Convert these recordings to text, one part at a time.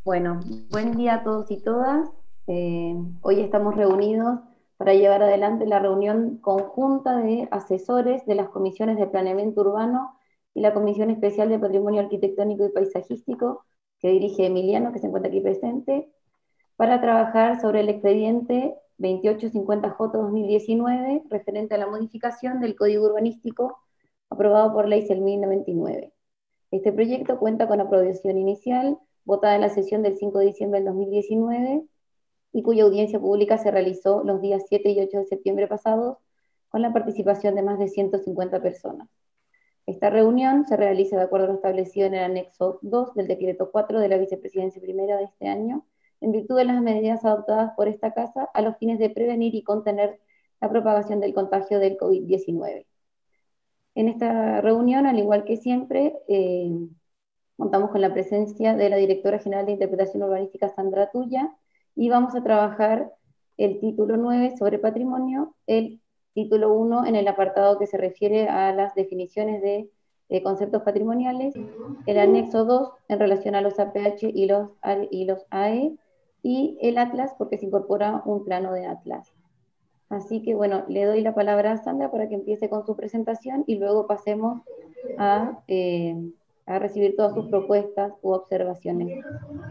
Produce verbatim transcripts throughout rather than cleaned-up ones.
Bueno, buen día a todos y todas. Eh, hoy estamos reunidos para llevar adelante la reunión conjunta de asesores de las comisiones de planeamiento urbano y la Comisión Especial de Patrimonio Arquitectónico y Paisajístico, que dirige Emiliano, que se encuentra aquí presente, para trabajar sobre el expediente veintiocho cincuenta J dos mil diecinueve, referente a la modificación del Código Urbanístico aprobado por Ley seis mil noventa y nueve. Este proyecto cuenta con aprobación inicial, votada en la sesión del cinco de diciembre del dos mil diecinueve, y cuya audiencia pública se realizó los días siete y ocho de septiembre pasados, con la participación de más de ciento cincuenta personas. Esta reunión se realiza de acuerdo a lo establecido en el anexo dos del decreto cuatro de la Vicepresidencia Primera de este año, en virtud de las medidas adoptadas por esta Casa a los fines de prevenir y contener la propagación del contagio del COVID diecinueve. En esta reunión, al igual que siempre, eh, contamos con la presencia de la Directora General de Interpretación Urbanística, Sandra Tuya, y vamos a trabajar el título nueve sobre patrimonio, el título uno en el apartado que se refiere a las definiciones de, de conceptos patrimoniales, el anexo dos en relación a los A P H y los, y los A E, y el Atlas porque se incorpora un plano de Atlas. Así que bueno, le doy la palabra a Sandra para que empiece con su presentación y luego pasemos a, eh, a recibir todas sus propuestas u observaciones.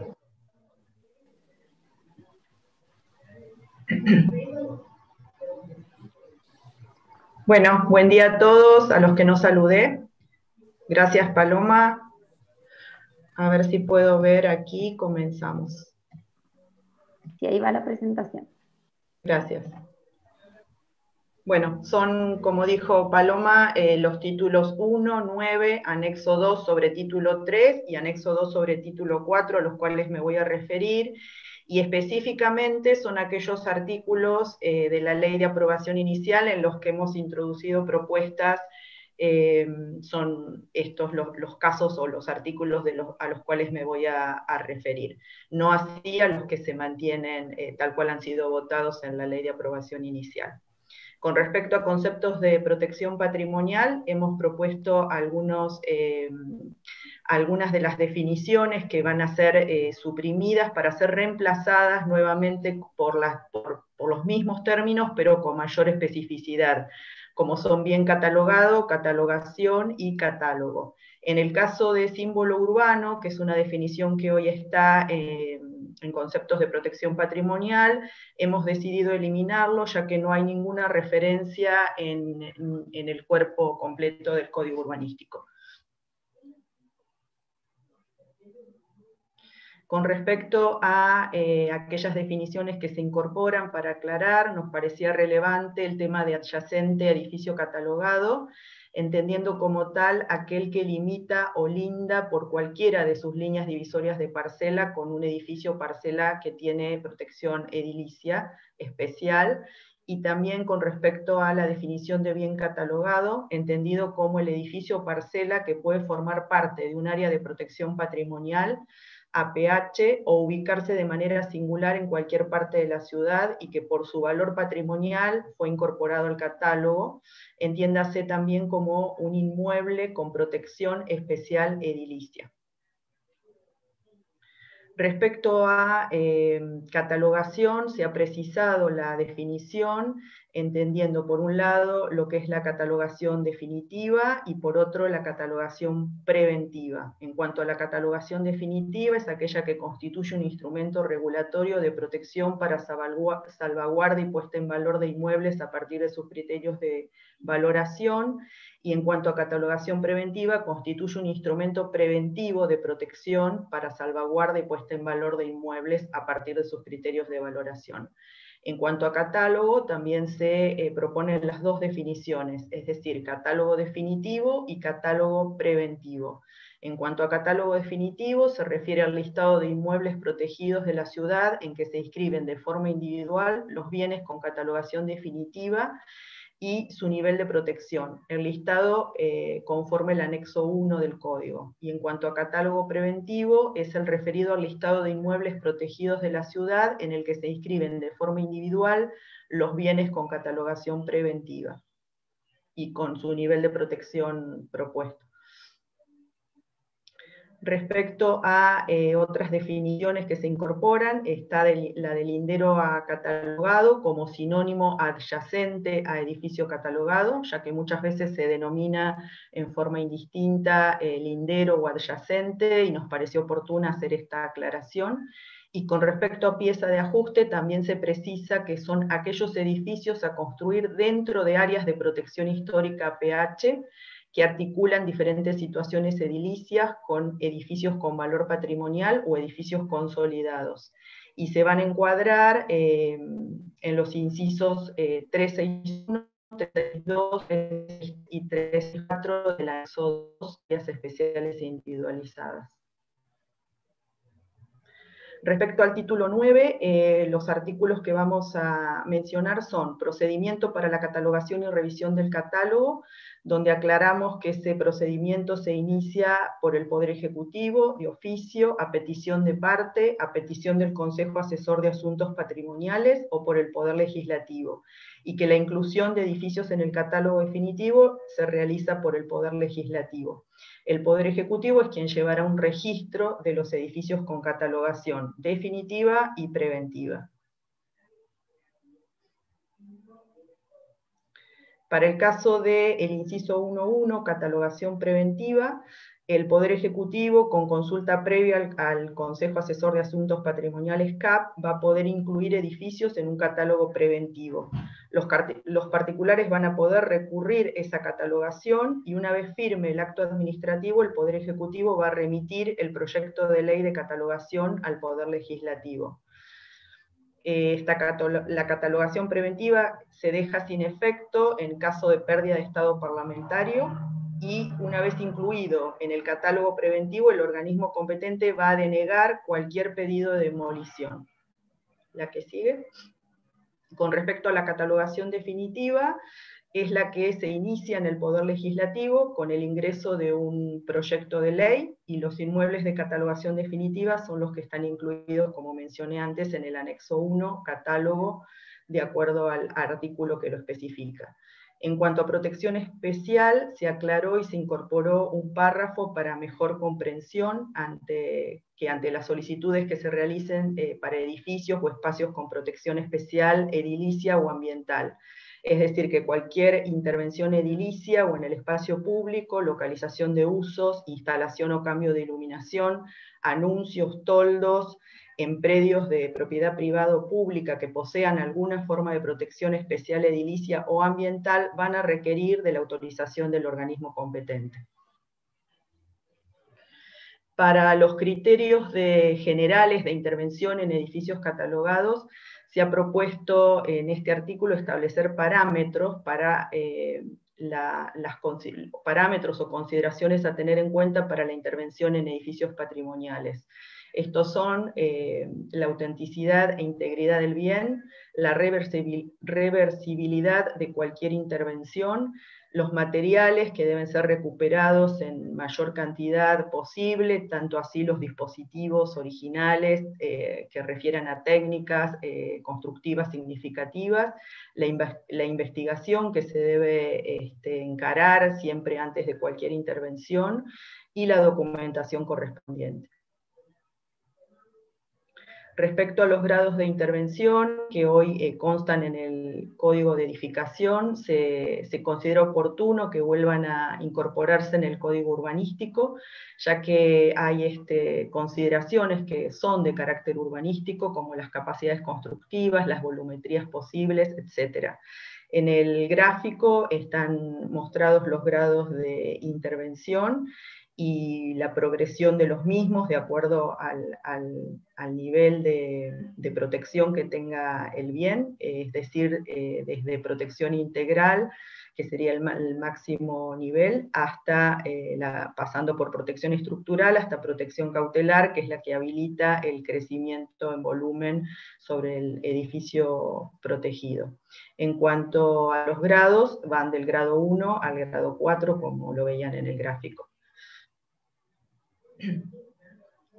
Bueno, buen día a todos, a los que no saludé. Gracias, Paloma. A ver si puedo ver aquí, comenzamos. Sí, ahí va la presentación. Gracias. Bueno, son, como dijo Paloma, eh, los títulos uno, nueve, anexo dos sobre título tres y anexo dos sobre título cuatro, a los cuales me voy a referir, y específicamente son aquellos artículos eh, de la ley de aprobación inicial en los que hemos introducido propuestas, eh, son estos los, los casos o los artículos de los, a los cuales me voy a, a referir. No así a los que se mantienen eh, tal cual han sido votados en la ley de aprobación inicial. Con respecto a conceptos de protección patrimonial, hemos propuesto algunos, eh, algunas de las definiciones que van a ser eh, suprimidas para ser reemplazadas nuevamente por, las, por, por los mismos términos, pero con mayor especificidad, como son bien catalogado, catalogación y catálogo. En el caso de símbolo urbano, que es una definición que hoy está eh, en conceptos de protección patrimonial, hemos decidido eliminarlo, ya que no hay ninguna referencia en, en, en el cuerpo completo del Código Urbanístico. Con respecto a eh, aquellas definiciones que se incorporan para aclarar, nos parecía relevante el tema de adyacente edificio catalogado, entendiendo como tal aquel que limita o linda por cualquiera de sus líneas divisorias de parcela con un edificio o parcela que tiene protección edilicia especial, y también con respecto a la definición de bien catalogado, entendido como el edificio o parcela que puede formar parte de un área de protección patrimonial, A P H, o ubicarse de manera singular en cualquier parte de la ciudad y que por su valor patrimonial fue incorporado al catálogo, entiéndase también como un inmueble con protección especial edilicia. Respecto a eh, catalogación, se ha precisado la definición, entendiendo por un lado lo que es la catalogación definitiva y por otro la catalogación preventiva. En cuanto a la catalogación definitiva, es aquella que constituye un instrumento regulatorio de protección para salvaguarda y puesta en valor de inmuebles a partir de sus criterios de valoración, y en cuanto a catalogación preventiva, constituye un instrumento preventivo de protección para salvaguarda y puesta en valor de inmuebles a partir de sus criterios de valoración. En cuanto a catálogo, también se eh, proponen las dos definiciones, es decir, catálogo definitivo y catálogo preventivo. En cuanto a catálogo definitivo, se refiere al listado de inmuebles protegidos de la ciudad en que se inscriben de forma individual los bienes con catalogación definitiva y su nivel de protección, el listado eh, conforme el anexo uno del código. Y en cuanto a catálogo preventivo, es el referido al listado de inmuebles protegidos de la ciudad en el que se inscriben de forma individual los bienes con catalogación preventiva y con su nivel de protección propuesto. Respecto a eh, otras definiciones que se incorporan, está del, la del lindero catalogado como sinónimo adyacente a edificio catalogado, ya que muchas veces se denomina en forma indistinta eh, lindero o adyacente, y nos pareció oportuna hacer esta aclaración. Y con respecto a pieza de ajuste, también se precisa que son aquellos edificios a construir dentro de áreas de protección histórica P H, que articulan diferentes situaciones edilicias con edificios con valor patrimonial o edificios consolidados. Y se van a encuadrar eh, en los incisos eh, trescientos sesenta y uno, trescientos sesenta y dos y trescientos sesenta y cuatro del anexo dos, áreas especiales e individualizadas. Respecto al título nueve, eh, los artículos que vamos a mencionar son procedimiento para la catalogación y revisión del catálogo, donde aclaramos que ese procedimiento se inicia por el Poder Ejecutivo, de oficio, a petición de parte, a petición del Consejo Asesor de Asuntos Patrimoniales o por el Poder Legislativo, y que la inclusión de edificios en el catálogo definitivo se realiza por el Poder Legislativo. El Poder Ejecutivo es quien llevará un registro de los edificios con catalogación definitiva y preventiva. Para el caso del inciso uno punto uno, catalogación preventiva, el Poder Ejecutivo, con consulta previa al, al Consejo Asesor de Asuntos Patrimoniales C A P, va a poder incluir edificios en un catálogo preventivo. Los, los particulares van a poder recurrir esa catalogación, y una vez firme el acto administrativo, el Poder Ejecutivo va a remitir el proyecto de ley de catalogación al Poder Legislativo. Esta, la catalogación preventiva se deja sin efecto en caso de pérdida de estado parlamentario, y una vez incluido en el catálogo preventivo, el organismo competente va a denegar cualquier pedido de demolición. La que sigue. Con respecto a la catalogación definitiva, es la que se inicia en el Poder Legislativo con el ingreso de un proyecto de ley, y los inmuebles de catalogación definitiva son los que están incluidos, como mencioné antes, en el anexo uno, catálogo, de acuerdo al artículo que lo especifica. En cuanto a protección especial, se aclaró y se incorporó un párrafo para mejor comprensión ante, que ante las solicitudes que se realicen eh, para edificios o espacios con protección especial, edilicia o ambiental. Es decir, que cualquier intervención edilicia o en el espacio público, localización de usos, instalación o cambio de iluminación, anuncios, toldos, en predios de propiedad privada o pública que posean alguna forma de protección especial edilicia o ambiental, van a requerir de la autorización del organismo competente. Para los criterios de, generales de intervención en edificios catalogados, se ha propuesto en este artículo establecer parámetros para eh, la, las parámetros o consideraciones a tener en cuenta para la intervención en edificios patrimoniales. Estos son eh, la autenticidad e integridad del bien, la reversibilidad de cualquier intervención, los materiales que deben ser recuperados en mayor cantidad posible, tanto así los dispositivos originales eh, que refieran a técnicas eh, constructivas significativas, la, la investigación que se debe este, encarar siempre antes de cualquier intervención, y la documentación correspondiente. Respecto a los grados de intervención que hoy eh, constan en el Código de Edificación, se, se considera oportuno que vuelvan a incorporarse en el Código Urbanístico, ya que hay este, consideraciones que son de carácter urbanístico, como las capacidades constructivas, las volumetrías posibles, etcétera. En el gráfico están mostrados los grados de intervención y la progresión de los mismos de acuerdo al, al, al nivel de, de protección que tenga el bien, es decir, eh, desde protección integral, que sería el, el máximo nivel, hasta eh, la, pasando por protección estructural, hasta protección cautelar, que es la que habilita el crecimiento en volumen sobre el edificio protegido. En cuanto a los grados, van del grado uno al grado cuatro, como lo veían en el gráfico.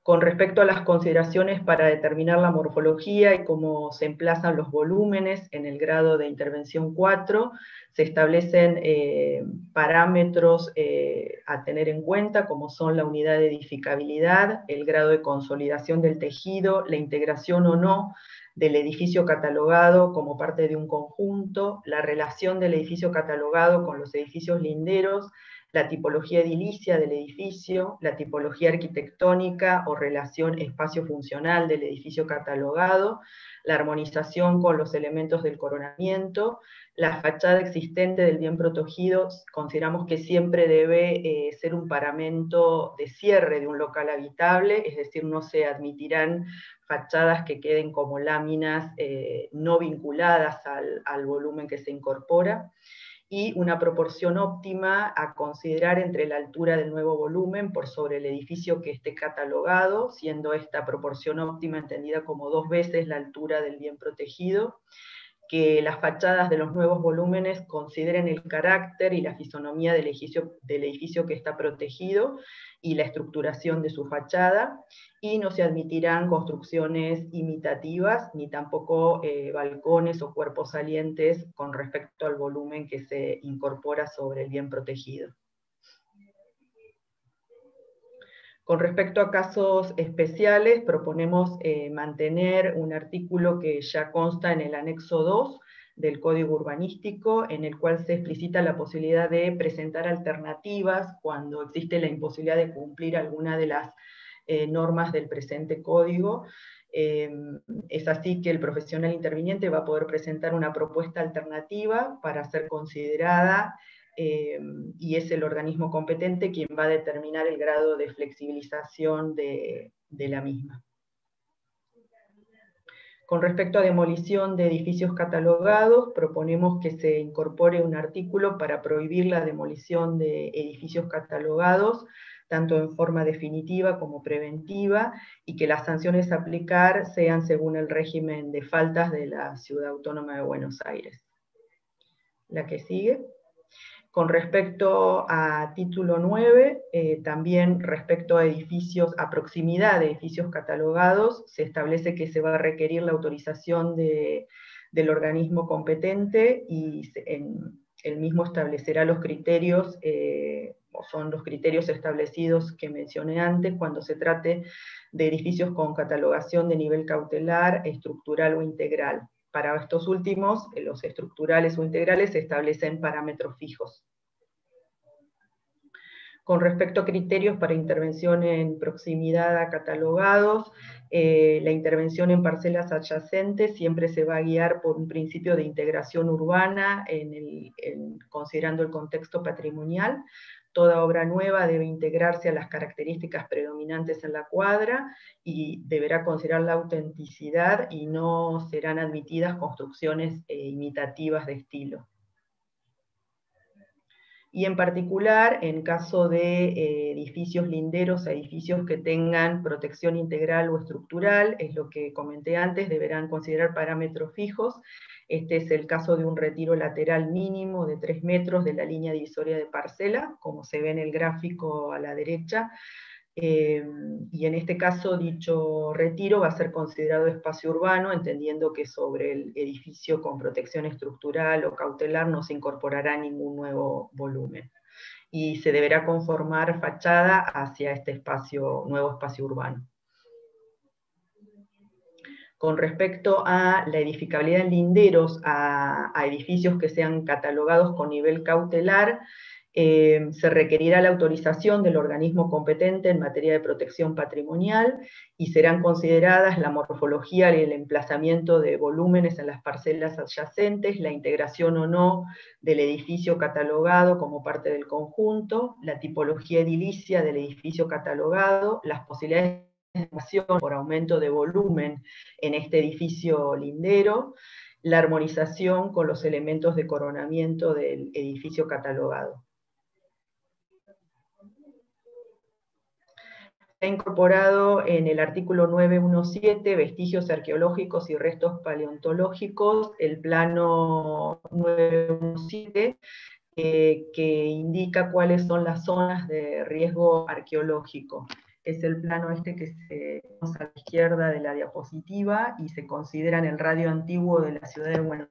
Con respecto a las consideraciones para determinar la morfología y cómo se emplazan los volúmenes en el grado de intervención cuatro, se establecen eh, parámetros eh, a tener en cuenta, como son la unidad de edificabilidad, el grado de consolidación del tejido, la integración o no del edificio catalogado como parte de un conjunto, la relación del edificio catalogado con los edificios linderos, la tipología edilicia del edificio, la tipología arquitectónica o relación espacio-funcional del edificio catalogado, la armonización con los elementos del coronamiento, la fachada existente del bien protegido. Consideramos que siempre debe eh, ser un paramento de cierre de un local habitable, es decir, no se admitirán fachadas que queden como láminas eh, no vinculadas al, al volumen que se incorpora, y una proporción óptima a considerar entre la altura del nuevo volumen por sobre el edificio que esté catalogado, siendo esta proporción óptima entendida como dos veces la altura del bien protegido, que las fachadas de los nuevos volúmenes consideren el carácter y la fisonomía del edificio, del edificio que está protegido y la estructuración de su fachada, y no se admitirán construcciones imitativas, ni tampoco eh, balcones o cuerpos salientes con respecto al volumen que se incorpora sobre el bien protegido. Con respecto a casos especiales, proponemos eh, mantener un artículo que ya consta en el anexo dos del Código Urbanístico, en el cual se explicita la posibilidad de presentar alternativas cuando existe la imposibilidad de cumplir alguna de las eh, normas del presente código. Eh, es así que el profesional interviniente va a poder presentar una propuesta alternativa para ser considerada, Eh, y es el organismo competente quien va a determinar el grado de flexibilización de, de la misma. Con respecto a demolición de edificios catalogados, proponemos que se incorpore un artículo para prohibir la demolición de edificios catalogados, tanto en forma definitiva como preventiva, y que las sanciones a aplicar sean según el régimen de faltas de la Ciudad Autónoma de Buenos Aires. La que sigue. Con respecto a título nueve, eh, también respecto a edificios, a proximidad de edificios catalogados, se establece que se va a requerir la autorización de, del organismo competente, y en, el mismo establecerá los criterios, eh, o son los criterios establecidos que mencioné antes, cuando se trate de edificios con catalogación de nivel cautelar, estructural o integral. Para estos últimos, los estructurales o integrales, se establecen parámetros fijos. Con respecto a criterios para intervención en proximidad a catalogados, eh, la intervención en parcelas adyacentes siempre se va a guiar por un principio de integración urbana, en el, en, considerando el contexto patrimonial. Toda obra nueva debe integrarse a las características predominantes en la cuadra y deberá considerar la autenticidad, y no serán admitidas construcciones eh, imitativas de estilo. Y en particular, en caso de eh, edificios linderos, edificios que tengan protección integral o estructural, es lo que comenté antes, deberán considerar parámetros fijos. Este es el caso de un retiro lateral mínimo de tres metros de la línea divisoria de parcela, como se ve en el gráfico a la derecha. Eh, y en este caso, dicho retiro va a ser considerado espacio urbano, entendiendo que sobre el edificio con protección estructural o cautelar no se incorporará ningún nuevo volumen, y se deberá conformar fachada hacia este espacio, nuevo espacio urbano. Con respecto a la edificabilidad en linderos a, a edificios que sean catalogados con nivel cautelar, Eh, se requerirá la autorización del organismo competente en materia de protección patrimonial, y serán consideradas la morfología y el emplazamiento de volúmenes en las parcelas adyacentes, la integración o no del edificio catalogado como parte del conjunto, la tipología edilicia del edificio catalogado, las posibilidades de expansión por aumento de volumen en este edificio lindero, la armonización con los elementos de coronamiento del edificio catalogado. Ha incorporado en el artículo nueve punto diecisiete, vestigios arqueológicos y restos paleontológicos, el plano nueve punto siete, eh, que indica cuáles son las zonas de riesgo arqueológico. que es el plano este que se vemos a la izquierda de la diapositiva, y se considera en el radio antiguo de la ciudad de Buenos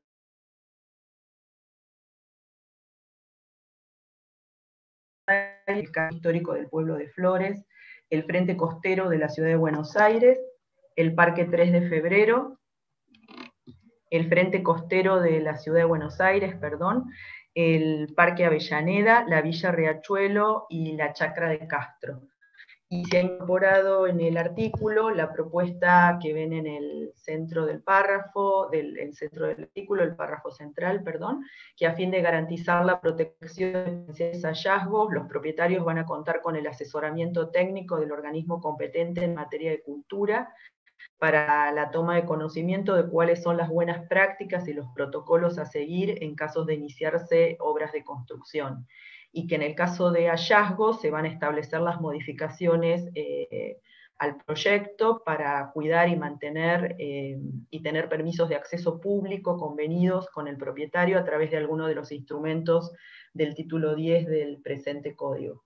Aires, el casco histórico del pueblo de Flores, el frente costero de la ciudad de Buenos Aires, el Parque tres de febrero, el frente costero de la ciudad de Buenos Aires, perdón, el Parque Avellaneda, la Villa Riachuelo y la Chacra de Castro. Y se ha incorporado en el artículo la propuesta que ven en el centro del párrafo, del el centro del artículo, el párrafo central, perdón, que a fin de garantizar la protección de potenciales hallazgos, los propietarios van a contar con el asesoramiento técnico del organismo competente en materia de cultura, para la toma de conocimiento de cuáles son las buenas prácticas y los protocolos a seguir en casos de iniciarse obras de construcción. Y que en el caso de hallazgos se van a establecer las modificaciones eh, al proyecto para cuidar y mantener eh, y tener permisos de acceso público convenidos con el propietario a través de alguno de los instrumentos del título diez del presente código.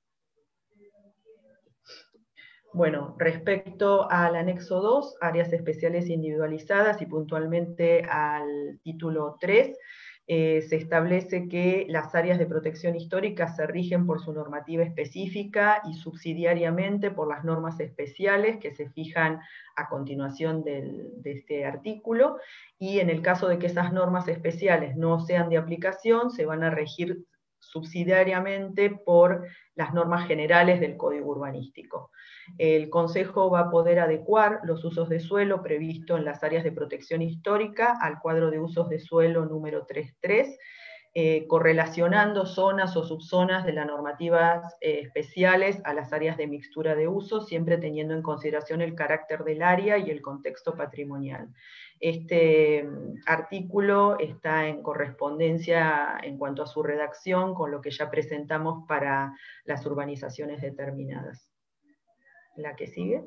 Bueno, respecto al anexo dos, áreas especiales individualizadas, y puntualmente al título tres, eh, se establece que las áreas de protección histórica se rigen por su normativa específica y subsidiariamente por las normas especiales que se fijan a continuación del, de este artículo, y en el caso de que esas normas especiales no sean de aplicación, se van a regir subsidiariamente por las normas generales del Código Urbanístico. El Consejo va a poder adecuar los usos de suelo previstos en las áreas de protección histórica al cuadro de usos de suelo número tres punto tres, eh, correlacionando zonas o subzonas de las normativas eh, especiales a las áreas de mixtura de usos, siempre teniendo en consideración el carácter del área y el contexto patrimonial. Este artículo está en correspondencia en cuanto a su redacción con lo que ya presentamos para las urbanizaciones determinadas. La que sigue.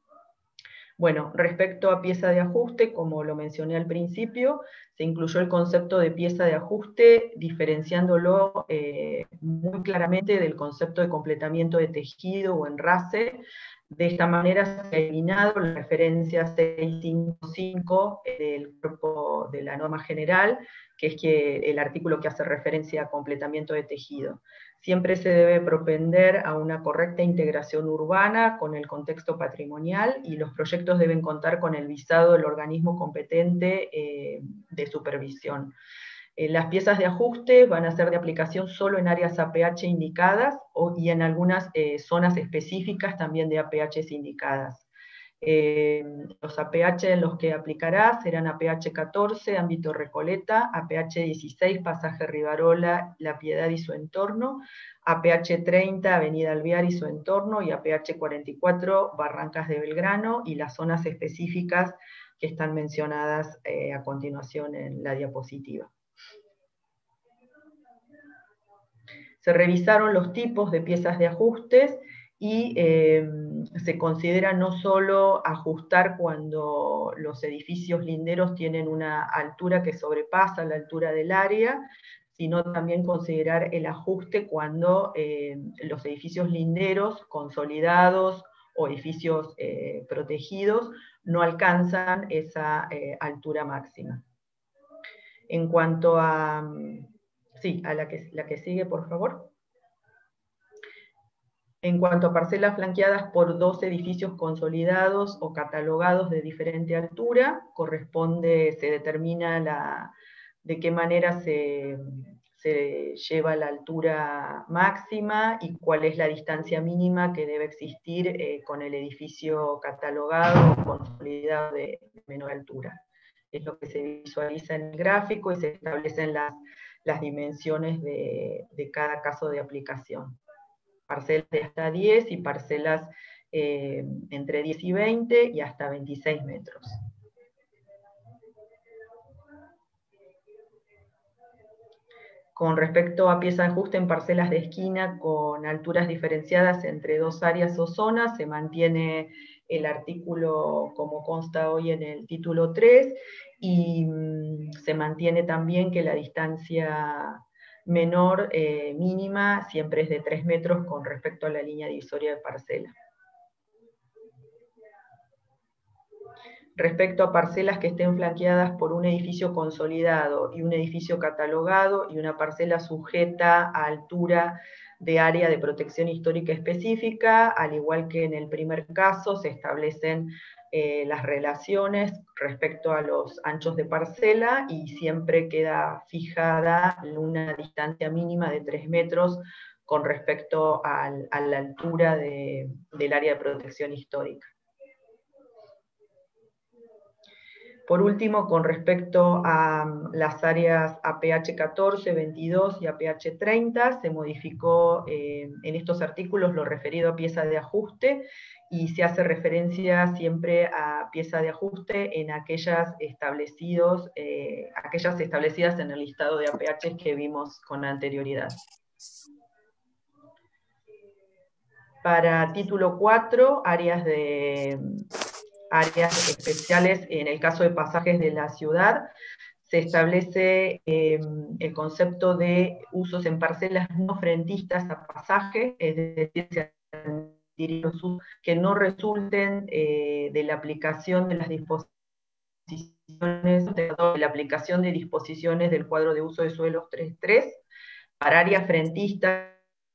Bueno, respecto a pieza de ajuste, como lo mencioné al principio, se incluyó el concepto de pieza de ajuste, diferenciándolo eh, muy claramente del concepto de completamiento de tejido o enrace. De esta manera se ha eliminado la referencia seiscientos cincuenta y cinco del cuerpo de la norma general, que es que el artículo que hace referencia a completamiento de tejido. Siempre se debe propender a una correcta integración urbana con el contexto patrimonial, y los proyectos deben contar con el visado del organismo competente eh, de supervisión. Eh, las piezas de ajuste van a ser de aplicación solo en áreas A P H indicadas o, y en algunas eh, zonas específicas también de A P Hs indicadas. Eh, los A P H en los que aplicará serán A P H catorce, ámbito Recoleta, A P H dieciséis, pasaje Rivarola, La Piedad y su entorno, A P H treinta, avenida Alvear y su entorno, y A P H cuarenta y cuatro, Barrancas de Belgrano, y las zonas específicas que están mencionadas eh, a continuación en la diapositiva. Se revisaron los tipos de piezas de ajustes, y eh, se considera no solo ajustar cuando los edificios linderos tienen una altura que sobrepasa la altura del área, sino también considerar el ajuste cuando eh, los edificios linderos consolidados o edificios eh, protegidos no alcanzan esa eh, altura máxima. En cuanto a... Sí, a la que, la que sigue, por favor. En cuanto a parcelas flanqueadas por dos edificios consolidados o catalogados de diferente altura, corresponde, se determina la, de qué manera se, se lleva la altura máxima y cuál es la distancia mínima que debe existir eh, con el edificio catalogado o consolidado de menor altura. Es lo que se visualiza en el gráfico y se establecen las, las dimensiones de, de cada caso de aplicación. Parcelas de hasta diez y parcelas eh, entre diez y veinte y hasta veintiséis metros. Con respecto a pieza de ajuste en parcelas de esquina con alturas diferenciadas entre dos áreas o zonas, se mantiene el artículo como consta hoy en el título tres, y mmm, se mantiene también que la distancia menor eh, mínima siempre es de tres metros con respecto a la línea divisoria de parcela. respecto a parcelas que estén flanqueadas por un edificio consolidado y un edificio catalogado y una parcela sujeta a altura de área de protección histórica específica, al igual que en el primer caso se establecen eh, las relaciones respecto a los anchos de parcela y siempre queda fijada una distancia mínima de tres metros con respecto al, a la altura de, del área de protección histórica. Por último, con respecto a las áreas A P H catorce, veintidós y A P H treinta, se modificó eh, en estos artículos lo referido a pieza de ajuste, y se hace referencia siempre a pieza de ajuste en aquellas, establecidos, eh, aquellas establecidas en el listado de A P H que vimos con anterioridad. Para título cuatro, áreas de... áreas especiales, en el caso de pasajes de la ciudad, se establece eh, el concepto de usos en parcelas no frentistas a pasaje, es decir, que no resulten eh, de la aplicación de las disposiciones, de la aplicación de disposiciones del cuadro de uso de suelos tres punto tres, para áreas frentistas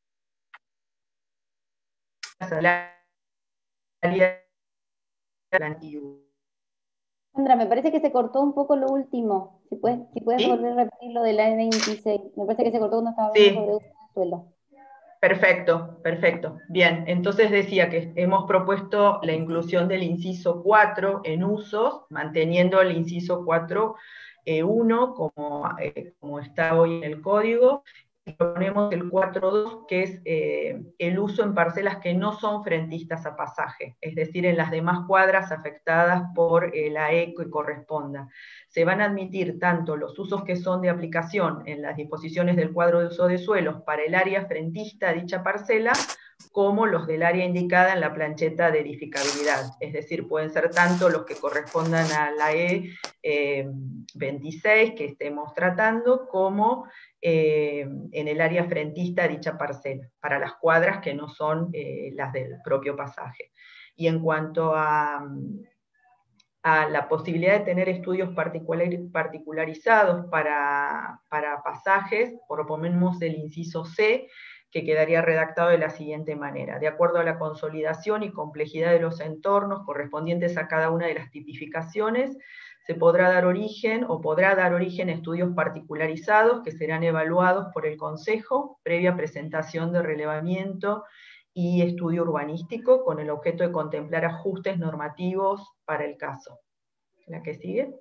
al área antiguo. Sandra, me parece que se cortó un poco lo último. Si puedes, si puedes ¿Sí? volver a repetir lo de la E veintiséis. Me parece que se cortó cuando estaba hablando Sí. sobre uso de suelo. Perfecto, perfecto. Bien, entonces decía que hemos propuesto la inclusión del inciso cuatro en usos, manteniendo el inciso cuatro punto uno como, eh, como está hoy en el código, y ponemos el cuatro punto dos, que es eh, el uso en parcelas que no son frentistas a pasaje, es decir, en las demás cuadras afectadas por eh, la E que corresponda. Se van a admitir tanto los usos que son de aplicación en las disposiciones del cuadro de uso de suelos para el área frentista a dicha parcela, como los del área indicada en la plancheta de edificabilidad. Es decir, pueden ser tanto los que correspondan a la E eh, veintiséis que estemos tratando, como eh, en el área frentista a dicha parcela, para las cuadras que no son eh, las del propio pasaje. Y en cuanto a... a la posibilidad de tener estudios particularizados para, para pasajes, proponemos el inciso C, que quedaría redactado de la siguiente manera: de acuerdo a la consolidación y complejidad de los entornos correspondientes a cada una de las tipificaciones, se podrá dar origen o podrá dar origen a estudios particularizados que serán evaluados por el Consejo previa presentación de relevamiento y estudio urbanístico, con el objeto de contemplar ajustes normativos para el caso. La que sigue.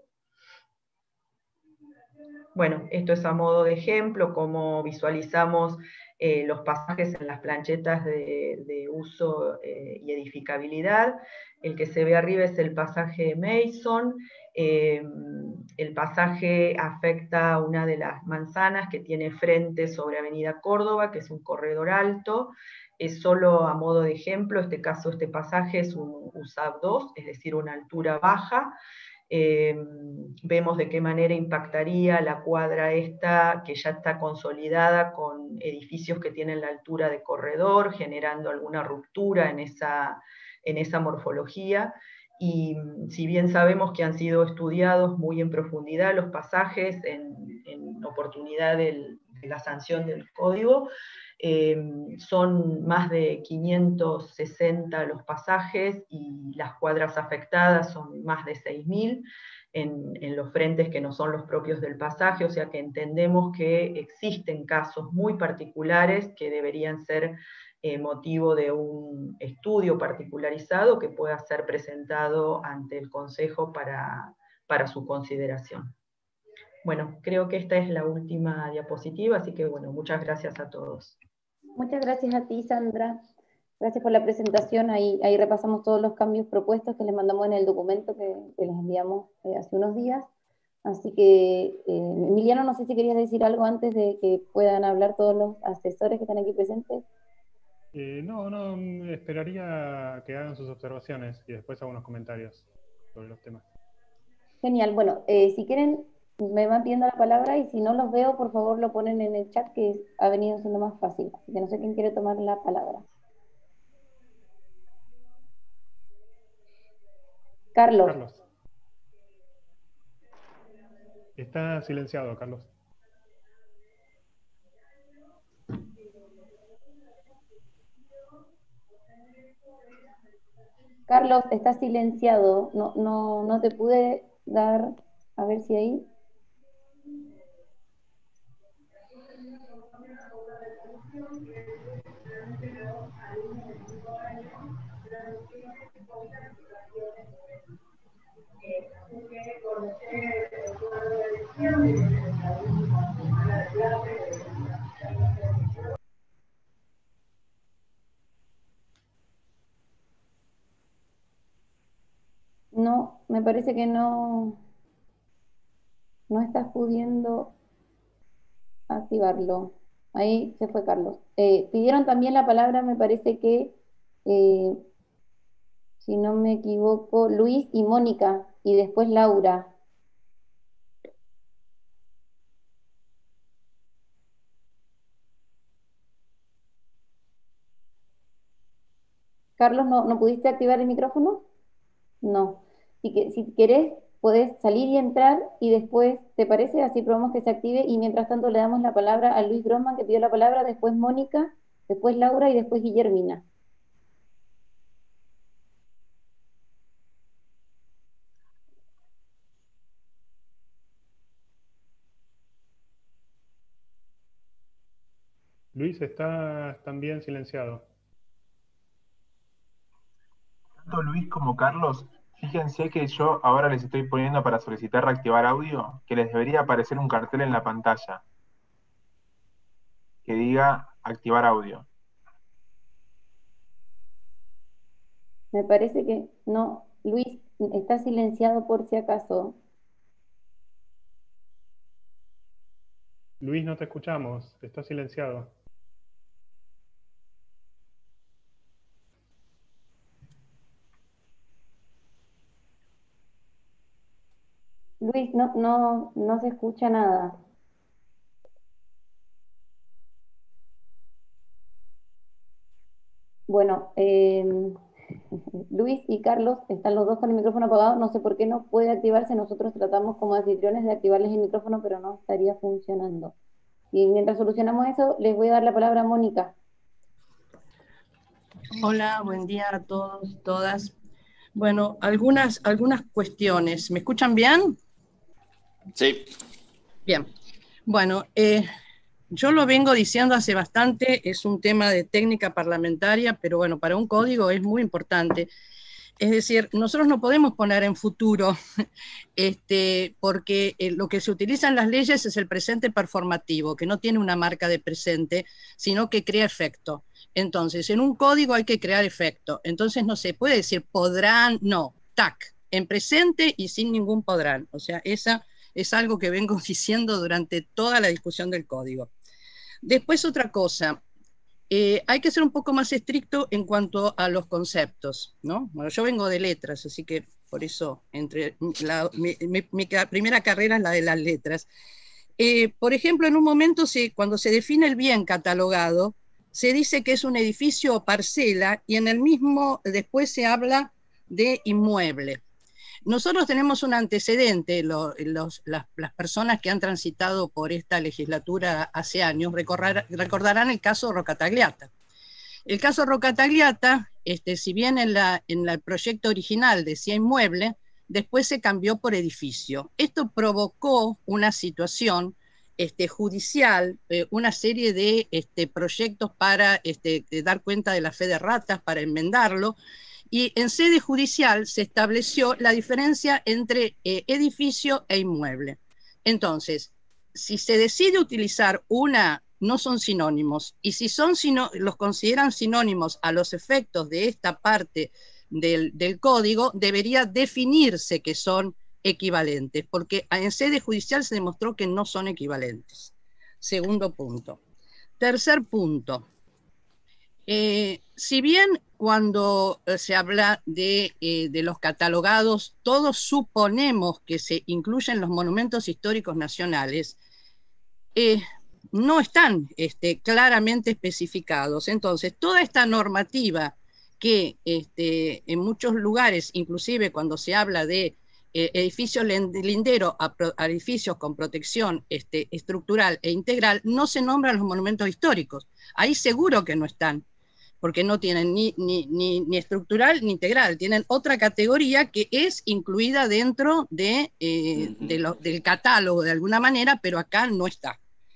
Bueno, esto es a modo de ejemplo, cómo visualizamos eh, los pasajes en las planchetas de, de uso eh, y edificabilidad. El que se ve arriba es el pasaje Mason. Eh, el pasaje afecta a una de las manzanas que tiene frente sobre Avenida Córdoba, que es un corredor alto. Es solo a modo de ejemplo, en este caso este pasaje es un U S A B dos, es decir, una altura baja. Eh, vemos de qué manera impactaría la cuadra esta, que ya está consolidada con edificios que tienen la altura de corredor, generando alguna ruptura en esa, en esa morfología. Y si bien sabemos que han sido estudiados muy en profundidad los pasajes en, en oportunidad del, de la sanción del código, eh, son más de quinientos sesenta los pasajes y las cuadras afectadas son más de seis mil en, en los frentes que no son los propios del pasaje, o sea que entendemos que existen casos muy particulares que deberían ser eh, motivo de un estudio particularizado que pueda ser presentado ante el Consejo para, para su consideración. Bueno, creo que esta es la última diapositiva, así que bueno, muchas gracias a todos. Muchas gracias a ti, Sandra. Gracias por la presentación. Ahí, ahí repasamos todos los cambios propuestos que les mandamos en el documento que, que les enviamos eh, hace unos días. Así que, eh, Emiliano, no sé si querías decir algo antes de que puedan hablar todos los asesores que están aquí presentes. Eh, no, no, esperaría que hagan sus observaciones y después algunos comentarios sobre los temas. Genial. Bueno, eh, si quieren, me van pidiendo la palabra y si no los veo, por favor lo ponen en el chat, que ha venido siendo más fácil. Así que no sé quién quiere tomar la palabra. Carlos. Carlos. Está silenciado, Carlos. Carlos, está silenciado. No, no, no te pude dar, a ver si ahí. No, me parece que no, no estás pudiendo activarlo. Ahí se fue Carlos. Eh, pidieron también la palabra, me parece que, eh, si no me equivoco, Luis y Mónica, y después Laura. Carlos, ¿no, no pudiste activar el micrófono? No. Si, que, si querés, podés salir y entrar y después, ¿te parece? Así probamos que se active y mientras tanto le damos la palabra a Luis Grossman, que pidió la palabra, después Mónica, después Laura y después Guillermina. Luis está también silenciado. Tanto Luis como Carlos, fíjense que yo ahora les estoy poniendo para solicitar reactivar audio, que les debería aparecer un cartel en la pantalla que diga activar audio. Me parece que no. Luis, está silenciado por si acaso. Luis, no te escuchamos, está silenciado. Luis, no, no, no se escucha nada. Bueno, eh, Luis y Carlos están los dos con el micrófono apagado. No sé por qué no puede activarse. Nosotros tratamos como anfitriones de activarles el micrófono, pero no estaría funcionando. Y mientras solucionamos eso, les voy a dar la palabra a Mónica. Hola, buen día a todos, todas. Bueno, algunas, algunas cuestiones. ¿Me escuchan bien? Sí. Bien. Bueno, eh, yo lo vengo diciendo hace bastante, es un tema de técnica parlamentaria, pero bueno, para un código es muy importante. Es decir, nosotros no podemos poner en futuro, este, porque eh, lo que se utiliza en las leyes es el presente performativo, que no tiene una marca de presente, sino que crea efecto. Entonces, en un código hay que crear efecto. Entonces, no se puede decir podrán, no, tac, en presente y sin ningún podrán. O sea, esa es algo que vengo diciendo durante toda la discusión del código. Después, otra cosa. Eh, hay que ser un poco más estricto en cuanto a los conceptos, ¿no? Bueno, yo vengo de letras, así que por eso entre la, mi, mi, mi primera carrera es la de las letras. Eh, por ejemplo, en un momento, se, cuando se define el bien catalogado, se dice que es un edificio o parcela y en el mismo después se habla de inmueble. Nosotros tenemos un antecedente, lo, los, las, las personas que han transitado por esta legislatura hace años recordar, recordarán el caso Rocca Tagliata. El caso Rocca Tagliata, este, si bien en, la, en la, el proyecto original decía inmueble, después se cambió por edificio. Esto provocó una situación este, judicial, eh, una serie de este, proyectos para este, dar cuenta de la fe de ratas, para enmendarlo, y en sede judicial se estableció la diferencia entre eh, edificio e inmueble. Entonces, si se decide utilizar una, no son sinónimos, y si son sino, los consideran sinónimos a los efectos de esta parte del, del código, debería definirse que son equivalentes, porque en sede judicial se demostró que no son equivalentes. Segundo punto. Tercer punto. Eh, si bien cuando se habla de, eh, de los catalogados, todos suponemos que se incluyen los monumentos históricos nacionales, eh, no están este, claramente especificados. Entonces, toda esta normativa que este, en muchos lugares, inclusive cuando se habla de eh, edificios linderos a, a edificios con protección este, estructural e integral, no se nombran los monumentos históricos. Ahí seguro que no están, porque no tienen ni, ni, ni, ni estructural ni integral, tienen otra categoría que es incluida dentro de, eh, de lo, del catálogo de alguna manera, pero acá no está.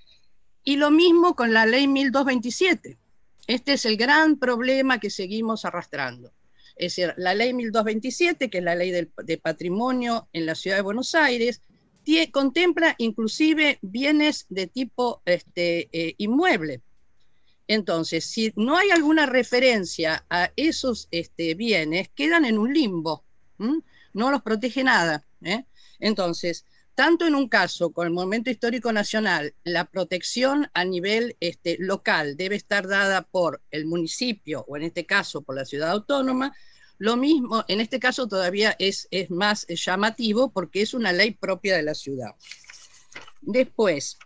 Y lo mismo con la ley mil doscientos veintisiete. Este es el gran problema que seguimos arrastrando. Es decir, la ley mil doscientos veintisiete, que es la ley del, de patrimonio en la ciudad de Buenos Aires, tie, contempla inclusive bienes de tipo este, eh, inmueble. Entonces, si no hay alguna referencia a esos este, bienes, quedan en un limbo, ¿m? No los protege nada, ¿eh? Entonces, tanto en un caso con el Monumento Histórico Nacional, la protección a nivel este, local debe estar dada por el municipio, o en este caso por la ciudad autónoma. Lo mismo, en este caso todavía es, es más llamativo porque es una ley propia de la ciudad. Después,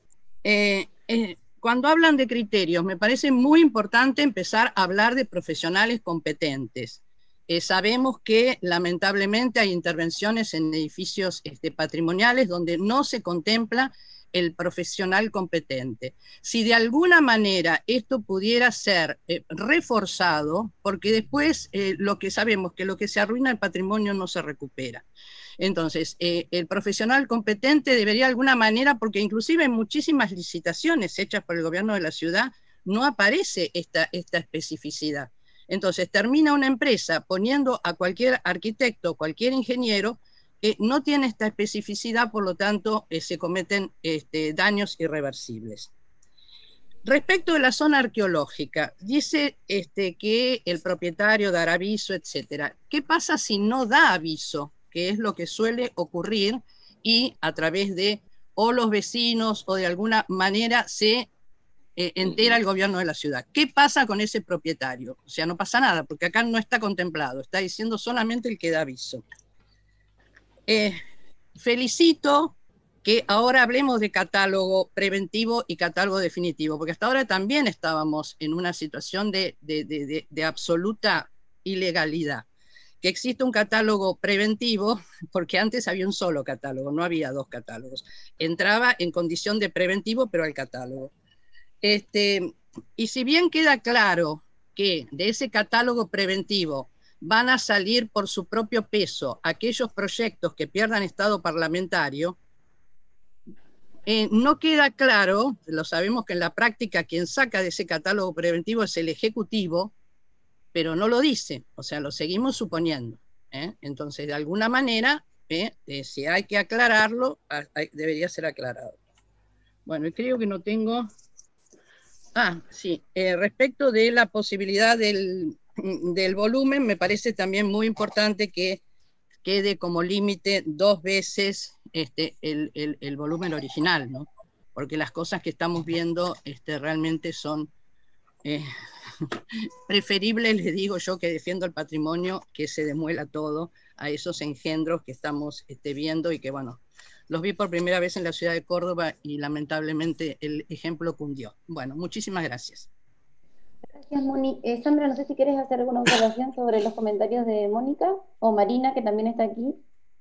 eh, eh, cuando hablan de criterios, me parece muy importante empezar a hablar de profesionales competentes. Eh, sabemos que lamentablemente hay intervenciones en edificios este, patrimoniales donde no se contempla el profesional competente. Si de alguna manera esto pudiera ser eh, reforzado, porque después eh, lo que sabemos que lo que se arruina el patrimonio no se recupera. Entonces, eh, el profesional competente debería de alguna manera, porque inclusive en muchísimas licitaciones hechas por el gobierno de la ciudad, no aparece esta, esta especificidad. Entonces, termina una empresa poniendo a cualquier arquitecto, cualquier ingeniero, que no tiene esta especificidad, por lo tanto, eh, se cometen este, daños irreversibles. Respecto de la zona arqueológica, dice este, que el propietario dará aviso, etcétera. ¿Qué pasa si no da aviso? Que es lo que suele ocurrir y a través de o los vecinos o de alguna manera se eh, entera el gobierno de la ciudad. ¿Qué pasa con ese propietario? O sea, no pasa nada, porque acá no está contemplado, está diciendo solamente el que da aviso. Eh, felicito que ahora hablemos de catálogo preventivo y catálogo definitivo, porque hasta ahora también estábamos en una situación de, de, de, de, de absoluta ilegalidad. Que existe un catálogo preventivo, porque antes había un solo catálogo, no había dos catálogos. Entraba en condición de preventivo, pero al catálogo. Este, y si bien queda claro que de ese catálogo preventivo van a salir por su propio peso aquellos proyectos que pierdan estado parlamentario, eh, no queda claro, lo sabemos que en la práctica quien saca de ese catálogo preventivo es el Ejecutivo, pero no lo dice, o sea, lo seguimos suponiendo, ¿eh? Entonces, de alguna manera, ¿eh? Eh, si hay que aclararlo, hay, debería ser aclarado. Bueno, y creo que no tengo... Ah, sí, eh, respecto de la posibilidad del, del volumen, me parece también muy importante que quede como límite dos veces este, el, el, el volumen original, ¿no? Porque las cosas que estamos viendo este, realmente son... Eh, preferible, les digo yo, que defiendo el patrimonio, que se demuela todo a esos engendros que estamos este, viendo y que, bueno, los vi por primera vez en la ciudad de Córdoba y lamentablemente el ejemplo cundió. Bueno, muchísimas gracias. Gracias, Moni. Eh, Sandra, no sé si quieres hacer alguna observación sobre los comentarios de Mónica o Marina, que también está aquí.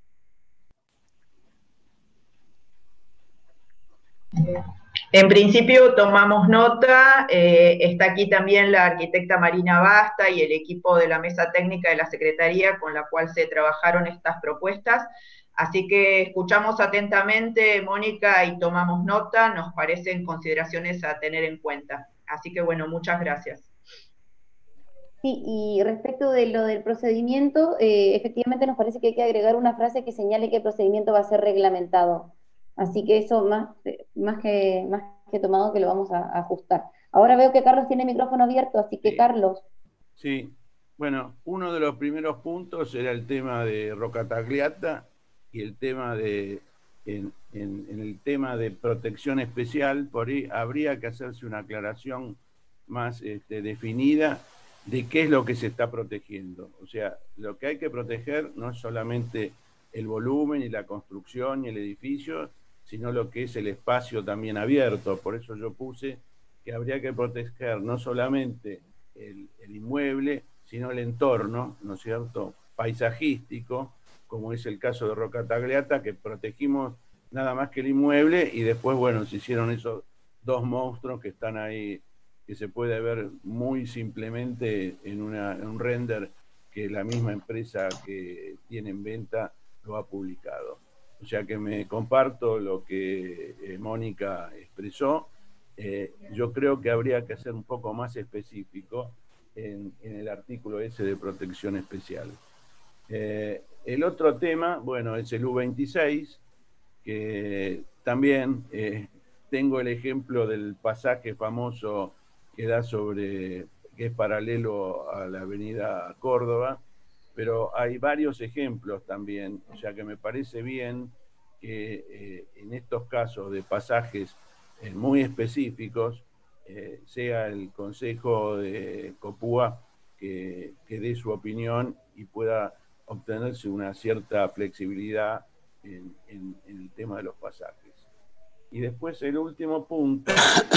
En principio tomamos nota, eh, está aquí también la arquitecta Marina Basta y el equipo de la mesa técnica de la Secretaría con la cual se trabajaron estas propuestas, así que escuchamos atentamente, Mónica, y tomamos nota, nos parecen consideraciones a tener en cuenta. Así que bueno, muchas gracias. Sí, y respecto de lo del procedimiento, eh, efectivamente nos parece que hay que agregar una frase que señale que el procedimiento va a ser reglamentado. Así que eso más, más, que, más que tomado que lo vamos a, a ajustar. Ahora veo que Carlos tiene el micrófono abierto, así que sí. Carlos. Sí, bueno, uno de los primeros puntos era el tema de Rocca Tagliata y el tema de, en, en, en el tema de protección especial, por ahí habría que hacerse una aclaración más este, definida de qué es lo que se está protegiendo. O sea, lo que hay que proteger no es solamente el volumen y la construcción y el edificio, sino lo que es el espacio también abierto. Por eso yo puse que habría que proteger no solamente el, el inmueble, sino el entorno, ¿no es cierto?, paisajístico, como es el caso de Roca Tagliata, que protegimos nada más que el inmueble y después, bueno, se hicieron esos dos monstruos que están ahí, que se puede ver muy simplemente en, una, en un render que la misma empresa que tiene en venta lo ha publicado. O sea que me comparto lo que eh, Mónica expresó. Eh, yo creo que habría que ser un poco más específico en, en el artículo ese de protección especial. Eh, el otro tema, bueno, es el U veintiséis, que también eh, tengo el ejemplo del pasaje famoso que da sobre, que es paralelo a la avenida Córdoba, pero hay varios ejemplos también, o sea que me parece bien que eh, en estos casos de pasajes eh, muy específicos, eh, sea el Consejo de Copúa que, que dé su opinión y pueda obtenerse una cierta flexibilidad en, en, en el tema de los pasajes. Y después el último punto,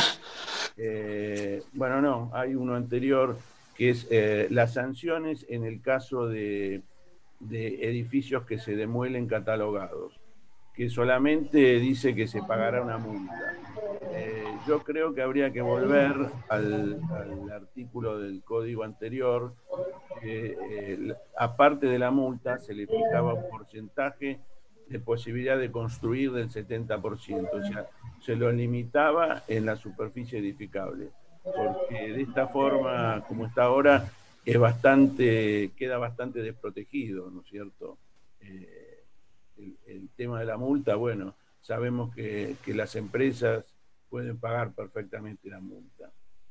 eh, bueno, no, hay uno anterior, que es eh, las sanciones en el caso de, de edificios que se demuelen catalogados, que solamente dice que se pagará una multa. Eh, yo creo que habría que volver al, al artículo del código anterior, que eh, aparte de la multa se le fijaba un porcentaje de posibilidad de construir del setenta por ciento, o sea, se lo limitaba en la superficie edificable, porque de esta forma, como está ahora, es bastante, queda bastante desprotegido, ¿no es cierto? Eh, el, el tema de la multa, bueno, sabemos que, que las empresas pueden pagar perfectamente la multa.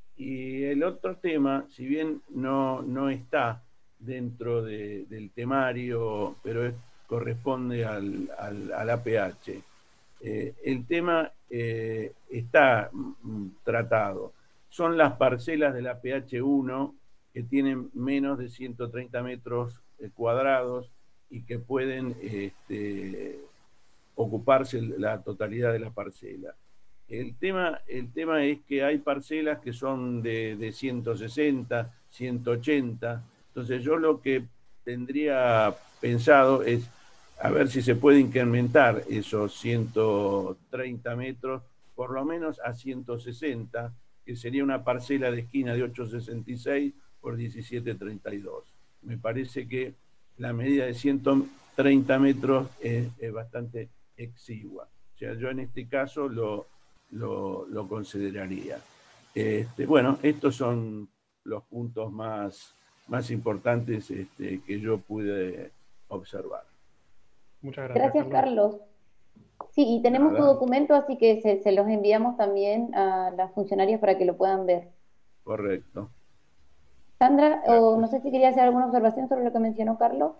Y el otro tema, si bien no, no está dentro de, del temario, pero es, corresponde al, al, al A P H, eh, el tema eh, está mm, tratado. Son las parcelas del A P H uno que tienen menos de ciento treinta metros cuadrados y que pueden este, ocuparse la totalidad de la parcela. El tema, el tema es que hay parcelas que son de, de ciento sesenta, ciento ochenta, entonces yo lo que tendría pensado es a ver si se puede incrementar esos ciento treinta metros, por lo menos a ciento sesenta, que sería una parcela de esquina de ocho sesenta y seis por diecisiete treinta y dos. Me parece que la medida de ciento treinta metros es, es bastante exigua. O sea, yo en este caso lo, lo, lo consideraría. Este, bueno, estos son los puntos más, más importantes este, que yo pude observar. Muchas gracias, Gracias, Carlos. Carlos. Sí, y tenemos Nada. tu documento, así que se, se los enviamos también a las funcionarias para que lo puedan ver. Correcto. Sandra, Gracias. o no sé si quería hacer alguna observación sobre lo que mencionó Carlos.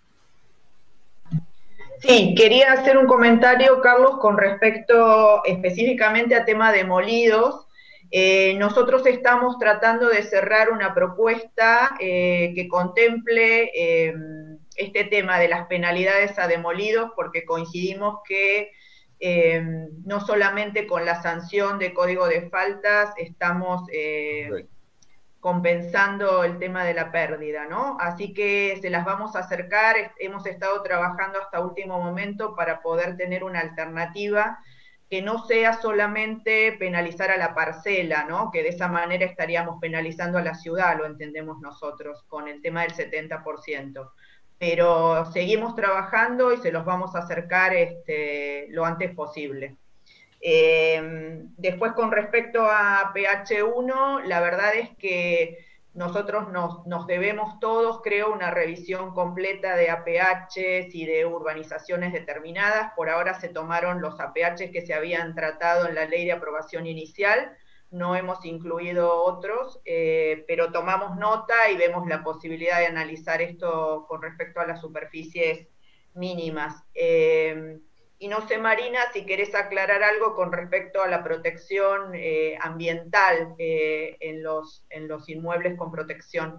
Sí, quería hacer un comentario, Carlos, con respecto específicamente a tema de molidos. Eh, nosotros estamos tratando de cerrar una propuesta eh, que contemple eh, este tema de las penalidades a demolidos, porque coincidimos que eh, no solamente con la sanción de código de faltas estamos eh, okay. compensando el tema de la pérdida, ¿no? Así que se las vamos a acercar, hemos estado trabajando hasta último momento para poder tener una alternativa que no sea solamente penalizar a la parcela, ¿no? Que de esa manera estaríamos penalizando a la ciudad, lo entendemos nosotros, con el tema del setenta por ciento. Pero seguimos trabajando y se los vamos a acercar este, lo antes posible. Eh, después, con respecto a P H uno, la verdad es que nosotros nos, nos debemos todos, creo, una revisión completa de A P Hs y de urbanizaciones determinadas. Por ahora se tomaron los A P Hs que se habían tratado en la ley de aprobación inicial, no hemos incluido otros, eh, pero tomamos nota y vemos la posibilidad de analizar esto con respecto a las superficies mínimas. Eh, Y no sé, Marina, si querés aclarar algo con respecto a la protección eh, ambiental eh, en, los, en los inmuebles con protección.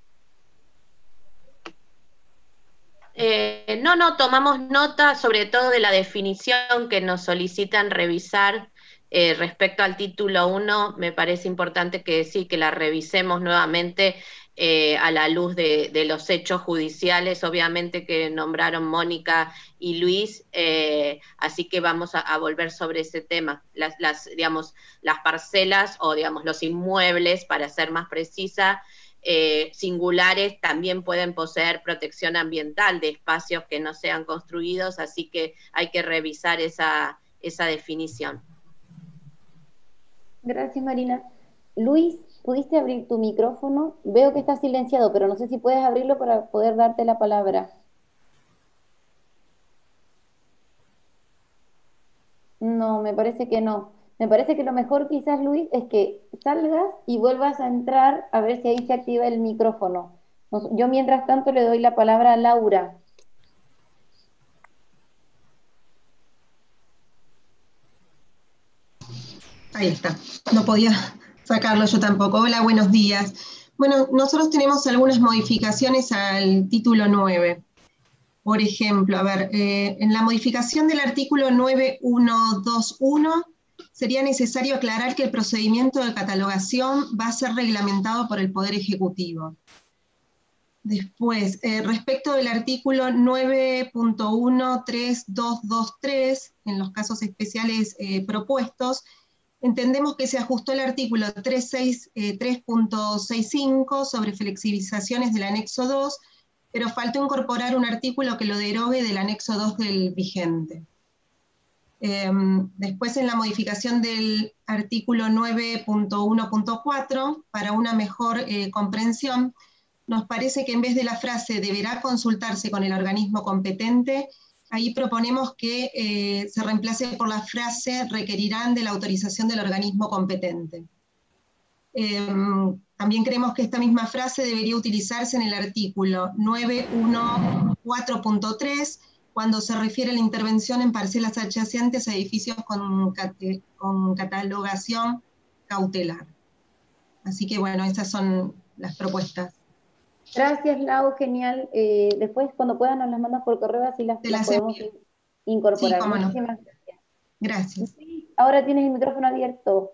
Eh, no, no, tomamos nota sobre todo de la definición que nos solicitan revisar eh, respecto al título uno. Me parece importante que sí, que la revisemos nuevamente eh, a la luz de, de los hechos judiciales, obviamente que nombraron Mónica y Luis, eh, así que vamos a, a volver sobre ese tema. Las, las, digamos, las parcelas o digamos, los inmuebles, para ser más precisa, eh, singulares, también pueden poseer protección ambiental de espacios que no sean construidos, así que hay que revisar esa, esa definición. Gracias, Marina. Luis, ¿pudiste abrir tu micrófono? Veo que está silenciado, pero no sé si puedes abrirlo para poder darte la palabra. No, me parece que no. Me parece que lo mejor quizás, Luis, es que salgas y vuelvas a entrar a ver si ahí se activa el micrófono. Yo mientras tanto le doy la palabra a Laura. Ahí está, no podía sacarlo yo tampoco. Hola, buenos días. Bueno, nosotros tenemos algunas modificaciones al título nueve. Por ejemplo, a ver, eh, en la modificación del artículo nueve punto ciento veintiuno sería necesario aclarar que el procedimiento de catalogación va a ser reglamentado por el Poder Ejecutivo. Después, eh, respecto del artículo nueve punto uno tres dos dos tres, en los casos especiales eh, propuestos, entendemos que se ajustó el artículo tres punto sesenta y cinco sobre flexibilizaciones del anexo dos, pero faltó incorporar un artículo que lo derogue del anexo dos del vigente. Eh, después, en la modificación del artículo nueve punto uno punto cuatro, para una mejor eh, comprensión, nos parece que en vez de la frase deberá consultarse con el organismo competente, ahí proponemos que eh, se reemplace por la frase requerirán de la autorización del organismo competente. Eh, también creemos que esta misma frase debería utilizarse en el artículo nueve punto catorce punto tres, cuando se refiere a la intervención en parcelas adyacentes a edificios con, con catalogación cautelar. Así que bueno, estas son las propuestas. Gracias, Lau, genial. Eh, después, cuando puedan, nos las mandas por correo, así las, las, las podemos envío. incorporar. Sí, cómo no. Muchísimas gracias. Gracias. Sí, ahora tienes el micrófono abierto.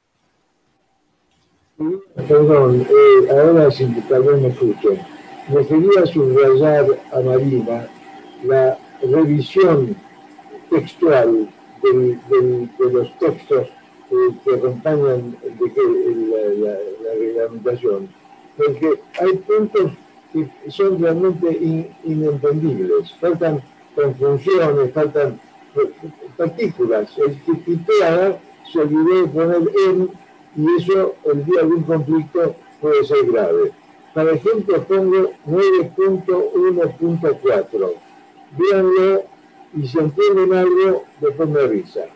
Perdón, eh, ahora sí, tal vez me escuchen. Me quería subrayar a Marina la revisión textual del, del, de los textos eh, que acompañan de que, la, la, la reglamentación, porque hay puntos que son realmente in, inentendibles, faltan conjunciones, faltan partículas. El que tipeaba se olvidó de poner en, y eso el día de un conflicto puede ser grave. Para ejemplo, pongo nueve punto uno punto cuatro. Véanlo y si entienden algo, después me avisa.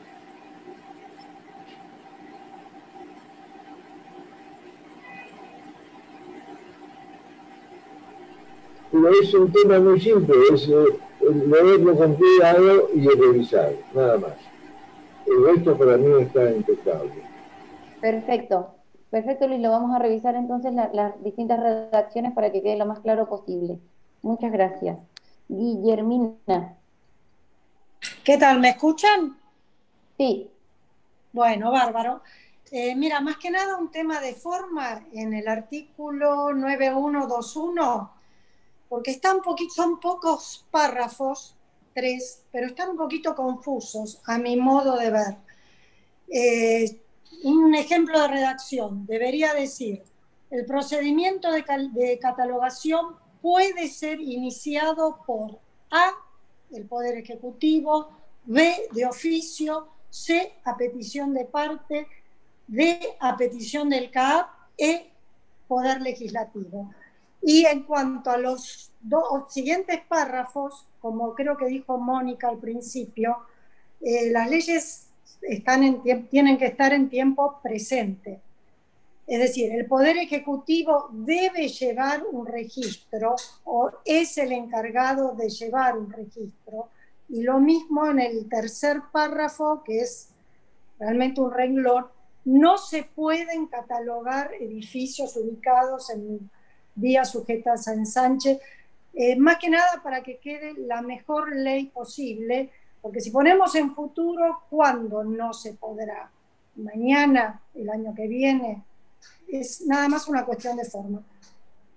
Pero es un tema muy simple, es eh, leerlo con cuidado y revisar, nada más. El resto para mí está impecable. Perfecto, perfecto, Luis, lo vamos a revisar entonces la, las distintas redacciones para que quede lo más claro posible. Muchas gracias. Guillermina. ¿Qué tal? ¿Me escuchan? Sí. Bueno, bárbaro. Eh, mira, más que nada un tema de forma en el artículo nueve punto uno punto veintiuno, porque está un poquito, son pocos párrafos, tres, pero están un poquito confusos a mi modo de ver. Eh, un ejemplo de redacción debería decir: el procedimiento de, de catalogación puede ser iniciado por A, el Poder Ejecutivo, B, de oficio, C, a petición de parte, D, a petición del C A P, E, Poder Legislativo. Y en cuanto a los dos siguientes párrafos, como creo que dijo Mónica al principio, eh, las leyes están en, tienen que estar en tiempo presente. Es decir, el Poder Ejecutivo debe llevar un registro o es el encargado de llevar un registro. Y lo mismo en el tercer párrafo, que es realmente un renglón: no se pueden catalogar edificios ubicados en vías sujetas a ensanche, eh, más que nada para que quede la mejor ley posible, porque si ponemos en futuro, ¿cuándo no se podrá? ¿Mañana? ¿El año que viene? Es nada más una cuestión de forma.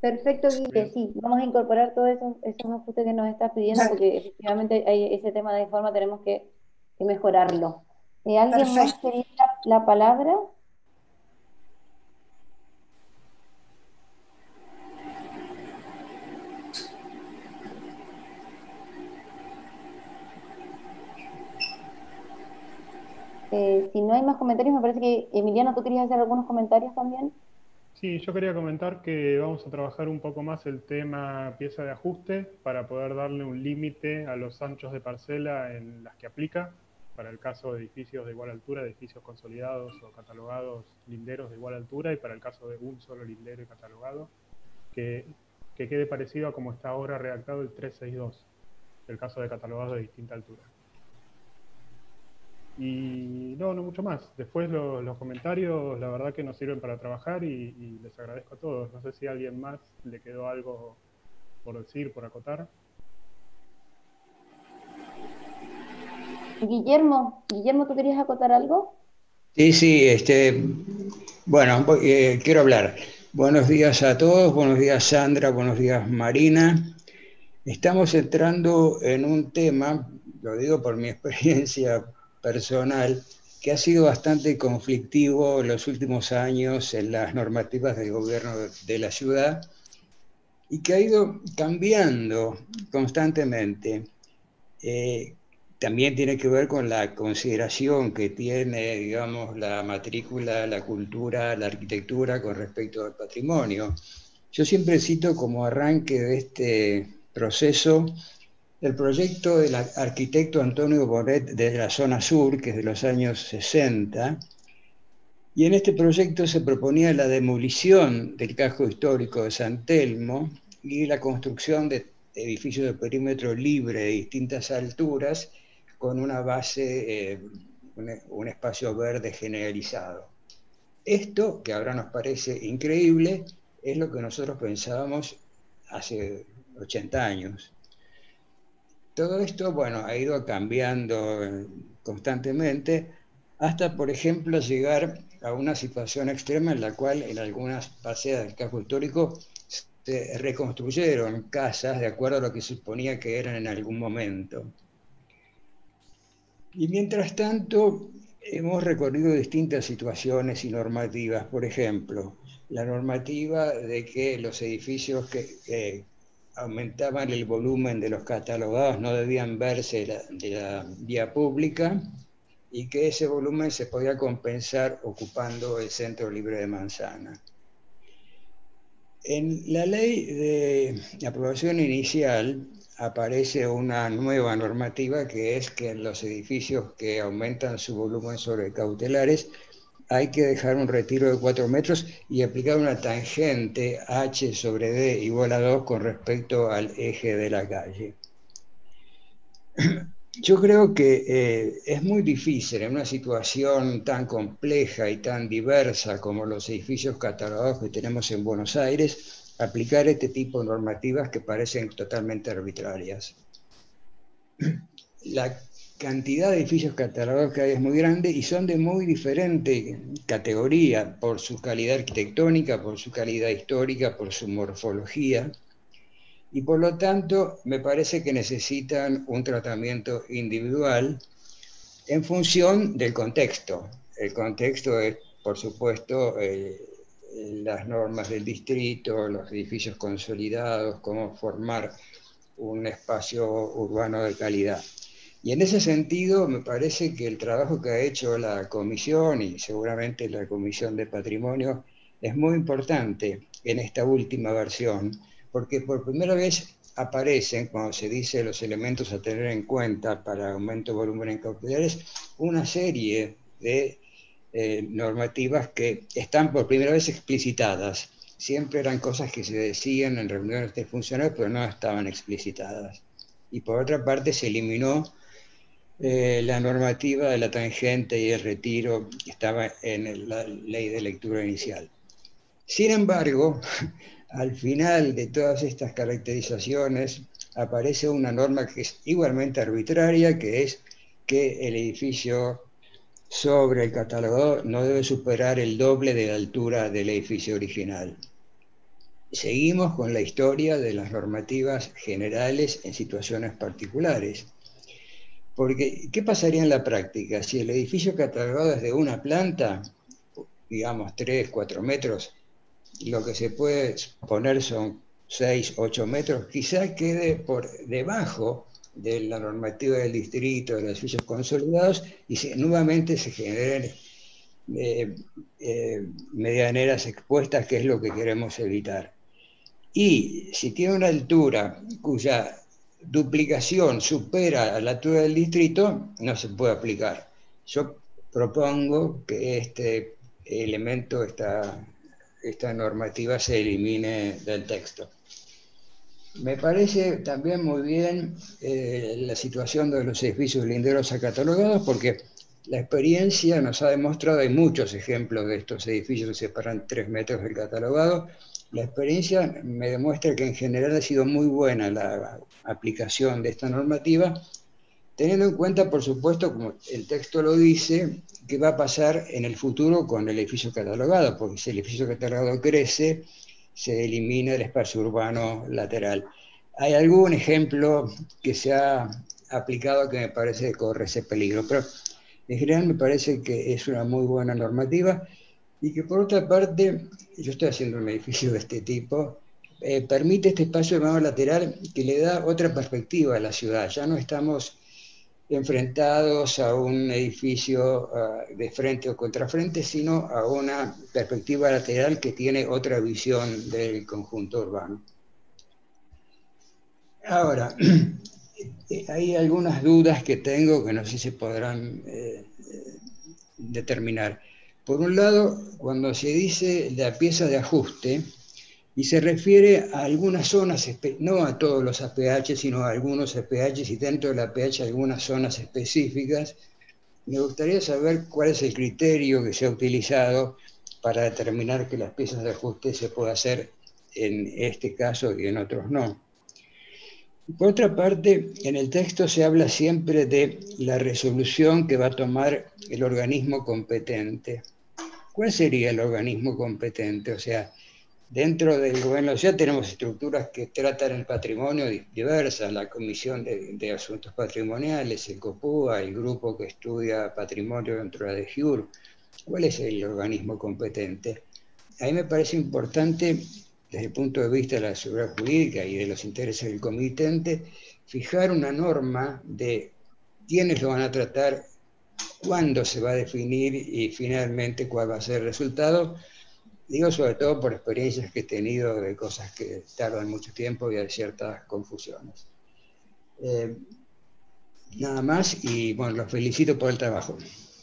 Perfecto, Guille, sí, vamos a incorporar todos esos, esos ajustes que nos estás pidiendo porque efectivamente hay ese tema de forma tenemos que, que mejorarlo. Eh, ¿Alguien más Perfecto. quería la, la palabra? Eh, si no hay más comentarios, me parece que, Emiliano, ¿tú querías hacer algunos comentarios también? Sí, yo quería comentar que vamos a trabajar un poco más el tema pieza de ajuste para poder darle un límite a los anchos de parcela en las que aplica, para el caso de edificios de igual altura, edificios consolidados o catalogados linderos de igual altura, y para el caso de un solo lindero y catalogado, que, que quede parecido a como está ahora redactado el trescientos sesenta y dos, el caso de catalogados de distinta altura. Y no, no mucho más. Después lo, los comentarios, la verdad que nos sirven para trabajar y, y les agradezco a todos. No sé si a alguien más le quedó algo por decir, por acotar. Guillermo, Guillermo, ¿tú querías acotar algo? Sí, sí, este, bueno, voy- eh, quiero hablar. Buenos días a todos, buenos días Sandra, buenos días Marina. Estamos entrando en un tema, lo digo por mi experiencia personal, que ha sido bastante conflictivo en los últimos años en las normativas del gobierno de de la ciudad y que ha ido cambiando constantemente. Eh, También tiene que ver con la consideración que tiene, digamos, la matrícula, la cultura, la arquitectura con respecto al patrimonio. Yo siempre cito como arranque de este proceso el proyecto del arquitecto Antonio Bonet de la zona sur, que es de los años sesenta, y en este proyecto se proponía la demolición del casco histórico de San Telmo y la construcción de edificios de perímetro libre de distintas alturas con una base, eh, un, un espacio verde generalizado. Esto, que ahora nos parece increíble, es lo que nosotros pensábamos hace ochenta años. Todo esto, bueno, ha ido cambiando eh, constantemente hasta, por ejemplo, llegar a una situación extrema en la cual en algunas parcelas del casco histórico se reconstruyeron casas de acuerdo a lo que se suponía que eran en algún momento. Y mientras tanto, hemos recorrido distintas situaciones y normativas. Por ejemplo, la normativa de que los edificios que, que aumentaban el volumen de los catalogados no debían verse de la, de la vía pública y que ese volumen se podía compensar ocupando el centro libre de Manzana. En la ley de aprobación inicial aparece una nueva normativa que es que en los edificios que aumentan su volumen sobre cautelares hay que dejar un retiro de cuatro metros y aplicar una tangente H sobre D igual a dos con respecto al eje de la calle. Yo creo que eh, es muy difícil en una situación tan compleja y tan diversa como los edificios catalogados que tenemos en Buenos Aires, aplicar este tipo de normativas que parecen totalmente arbitrarias. La cantidad de edificios catalogados que hay es muy grande y son de muy diferente categoría por su calidad arquitectónica, por su calidad histórica, por su morfología. Y por lo tanto, me parece que necesitan un tratamiento individual en función del contexto. El contexto es, por supuesto, eh, las normas del distrito, los edificios consolidados, cómo formar un espacio urbano de calidad. Y en ese sentido, me parece que el trabajo que ha hecho la Comisión y seguramente la Comisión de Patrimonio es muy importante en esta última versión, porque por primera vez aparecen, cuando se dice los elementos a tener en cuenta para aumento de volumen en cautelares, una serie de eh, normativas que están por primera vez explicitadas. Siempre eran cosas que se decían en reuniones de funcionarios, pero no estaban explicitadas. Y por otra parte se eliminó eh, la normativa de la tangente y el retiro que estaba en la ley de lectura inicial. Sin embargo, al final de todas estas caracterizaciones aparece una norma que es igualmente arbitraria, que es que el edificio sobre el catalogado no debe superar el doble de la altura del edificio original. seguimos con la historia de las normativas generales en situaciones particulares. Porque, ¿qué pasaría en la práctica? Si el edificio catalogado es de una planta, digamos tres, cuatro metros, lo que se puede poner son seis, ocho metros, quizá quede por debajo de la normativa del distrito, de los edificios consolidados, y se, nuevamente se generen eh, eh, medianeras expuestas, que es lo que queremos evitar. Y si tiene una altura cuya duplicación supera a la altura del distrito, no se puede aplicar. Yo propongo que este elemento, esta, esta normativa se elimine del texto. Me parece también muy bien eh, la situación de los edificios linderos acatalogados, porque la experiencia nos ha demostrado, hay muchos ejemplos de estos edificios que separan tres metros del catalogado. La experiencia me demuestra que en general ha sido muy buena la aplicación de esta normativa, teniendo en cuenta, por supuesto, como el texto lo dice, qué va a pasar en el futuro con el edificio catalogado, porque si el edificio catalogado crece, se elimina el espacio urbano lateral. Hay algún ejemplo que se ha aplicado que me parece que corre ese peligro, pero en general me parece que es una muy buena normativa y que por otra parte, yo estoy haciendo un edificio de este tipo, eh, permite este espacio urbano lateral que le da otra perspectiva a la ciudad. Ya no estamos enfrentados a un edificio uh, de frente o contrafrente, sino a una perspectiva lateral que tiene otra visión del conjunto urbano. Ahora, hay algunas dudas que tengo que no sé si se podrán eh, determinar. Por un lado, cuando se dice la pieza de ajuste, y se refiere a algunas zonas, no a todos los A P H, sino a algunos A P H y dentro de la A P H algunas zonas específicas. Me gustaría saber cuál es el criterio que se ha utilizado para determinar que las piezas de ajuste se puede hacer en este caso y en otros no. Por otra parte, en el texto se habla siempre de la resolución que va a tomar el organismo competente. ¿Cuál sería el organismo competente? O sea, dentro del gobierno ya tenemos estructuras que tratan el patrimonio diversas, la Comisión de, de Asuntos Patrimoniales, el COPUA, el grupo que estudia patrimonio dentro de la D G U R. ¿Cuál es el organismo competente? A mí me parece importante, desde el punto de vista de la seguridad jurídica y de los intereses del comitente, fijar una norma de quiénes lo van a tratar, cuándo se va a definir y finalmente cuál va a ser el resultado. Digo sobre todo por experiencias que he tenido de cosas que tardan mucho tiempo y hay ciertas confusiones. Eh, nada más y bueno, los felicito por el trabajo.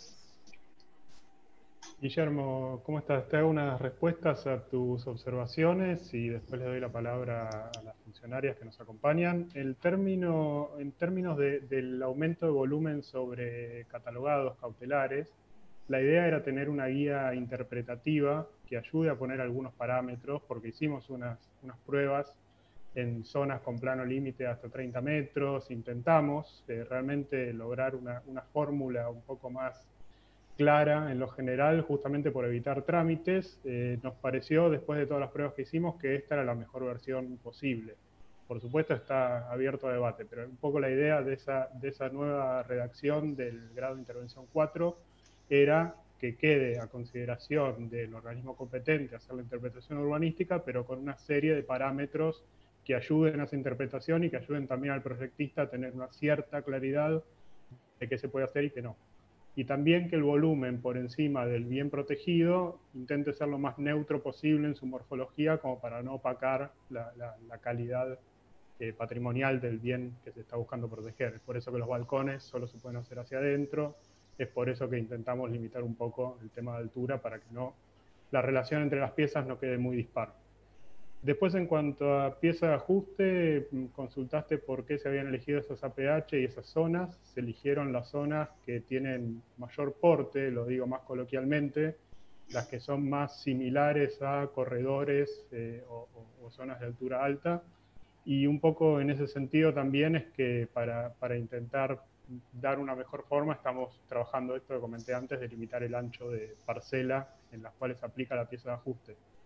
Guillermo, ¿cómo estás? Te hago unas respuestas a tus observaciones y después le doy la palabra a las funcionarias que nos acompañan. El término, en términos de, del aumento de volumen sobre catalogados cautelares, la idea era tener una guía interpretativa que ayude a poner algunos parámetros, porque hicimos unas, unas pruebas en zonas con plano límite hasta treinta metros, intentamos eh, realmente lograr una, una fórmula un poco más clara en lo general, justamente por evitar trámites. Eh, nos pareció, después de todas las pruebas que hicimos, que esta era la mejor versión posible. Por supuesto está abierto a debate, pero un poco la idea de esa, de esa nueva redacción del grado de intervención cuatro era que quede a consideración del organismo competente hacer la interpretación urbanística, pero con una serie de parámetros que ayuden a esa interpretación y que ayuden también al proyectista a tener una cierta claridad de qué se puede hacer y qué no. Y también que el volumen por encima del bien protegido intente ser lo más neutro posible en su morfología, como para no opacar la, la, la calidad eh, patrimonial del bien que se está buscando proteger. Es por eso que los balcones solo se pueden hacer hacia adentro. Es por eso que intentamos limitar un poco el tema de altura para que no, la relación entre las piezas no quede muy dispar. Después, en cuanto a pieza de ajuste, consultaste por qué se habían elegido esas A P H y esas zonas. Se eligieron las zonas que tienen mayor porte, lo digo más coloquialmente, las que son más similares a corredores eh, o, o, o zonas de altura alta. Y un poco en ese sentido también es que para, para intentar dar una mejor forma, estamos trabajando esto que comenté antes, de limitar el ancho de parcela en las cuales se aplica la pieza de ajuste.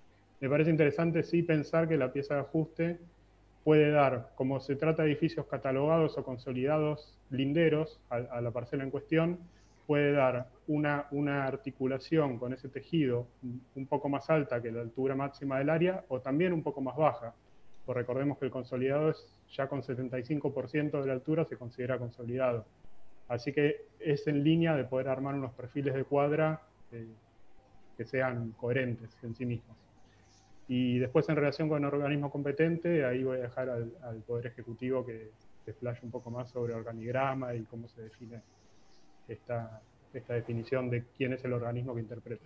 me parece interesante sí pensar que la pieza de ajuste puede dar, como se trata de edificios catalogados o consolidados linderos a, a la parcela en cuestión, puede dar una, una articulación con ese tejido un poco más alta que la altura máxima del área, o también un poco más baja. Pues recordemos que el consolidado es ya con setenta y cinco por ciento de la altura se considera consolidado. Así que es en línea de poder armar unos perfiles de cuadra eh, que sean coherentes en sí mismos. Y después, en relación con el organismo competente, ahí voy a dejar al, al Poder Ejecutivo que se explaye un poco más sobre organigrama y cómo se define esta, esta definición de quién es el organismo que interpreta.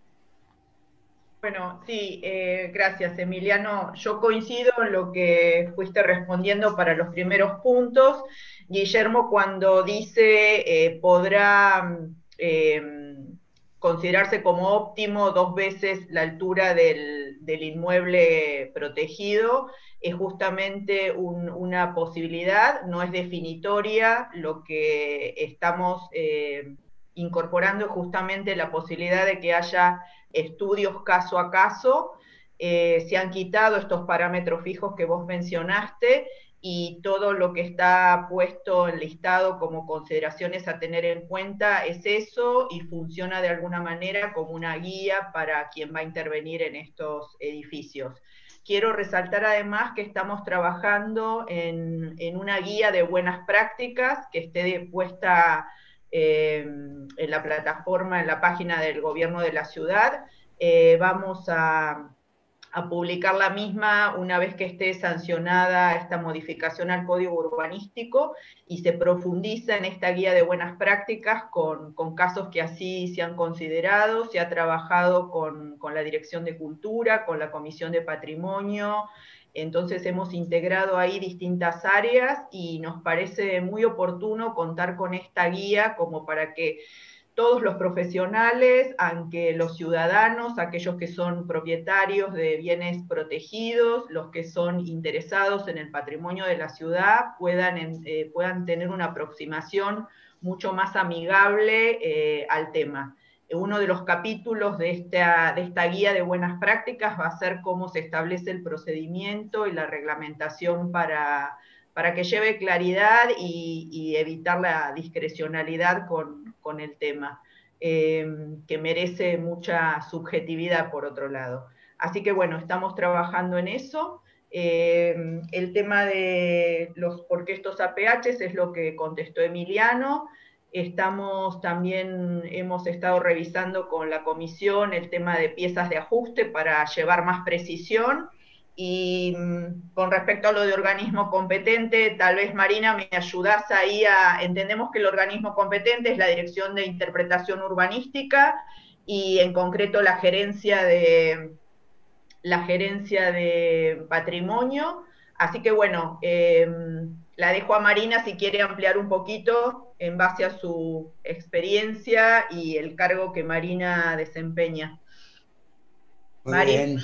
Bueno, sí, eh, gracias, Emiliano. Yo coincido en lo que fuiste respondiendo para los primeros puntos. Guillermo, cuando dice eh, podrá eh, considerarse como óptimo dos veces la altura del, del inmueble protegido, es justamente un, una posibilidad, no es definitoria. Lo que estamos eh, incorporando es justamente la posibilidad de que haya estudios caso a caso. Eh, se han quitado estos parámetros fijos que vos mencionaste, y todo lo que está puesto en listado como consideraciones a tener en cuenta es eso, y funciona de alguna manera como una guía para quien va a intervenir en estos edificios. Quiero resaltar además que estamos trabajando en, en una guía de buenas prácticas que esté puesta eh, en la plataforma, en la página del gobierno de la ciudad. Eh, vamos a... a publicar la misma una vez que esté sancionada esta modificación al Código Urbanístico, y se profundiza en esta guía de buenas prácticas con, con casos que así se han considerado. Se ha trabajado con, con la Dirección de Cultura, con la Comisión de Patrimonio. Entonces hemos integrado ahí distintas áreas y nos parece muy oportuno contar con esta guía como para que todos los profesionales, aunque los ciudadanos, aquellos que son propietarios de bienes protegidos, los que son interesados en el patrimonio de la ciudad, puedan, eh, puedan tener una aproximación mucho más amigable eh, al tema. Uno de los capítulos de esta, de esta guía de buenas prácticas va a ser cómo se establece el procedimiento y la reglamentación para, para que lleve claridad y, y evitar la discrecionalidad con, con el tema, eh, que merece mucha subjetividad por otro lado. Así que bueno, estamos trabajando en eso. Eh, el tema de los por qué estos A P Hs es lo que contestó Emiliano. Estamos también, hemos estado revisando con la comisión el tema de piezas de ajuste para llevar más precisión. Y con respecto a lo de organismo competente, tal vez Marina me ayudás ahí a, entendemos que el organismo competente es la Dirección de Interpretación Urbanística y en concreto la gerencia de, la gerencia de Patrimonio. Así que bueno, eh, la dejo a Marina si quiere ampliar un poquito en base a su experiencia y el cargo que Marina desempeña. Muy bien.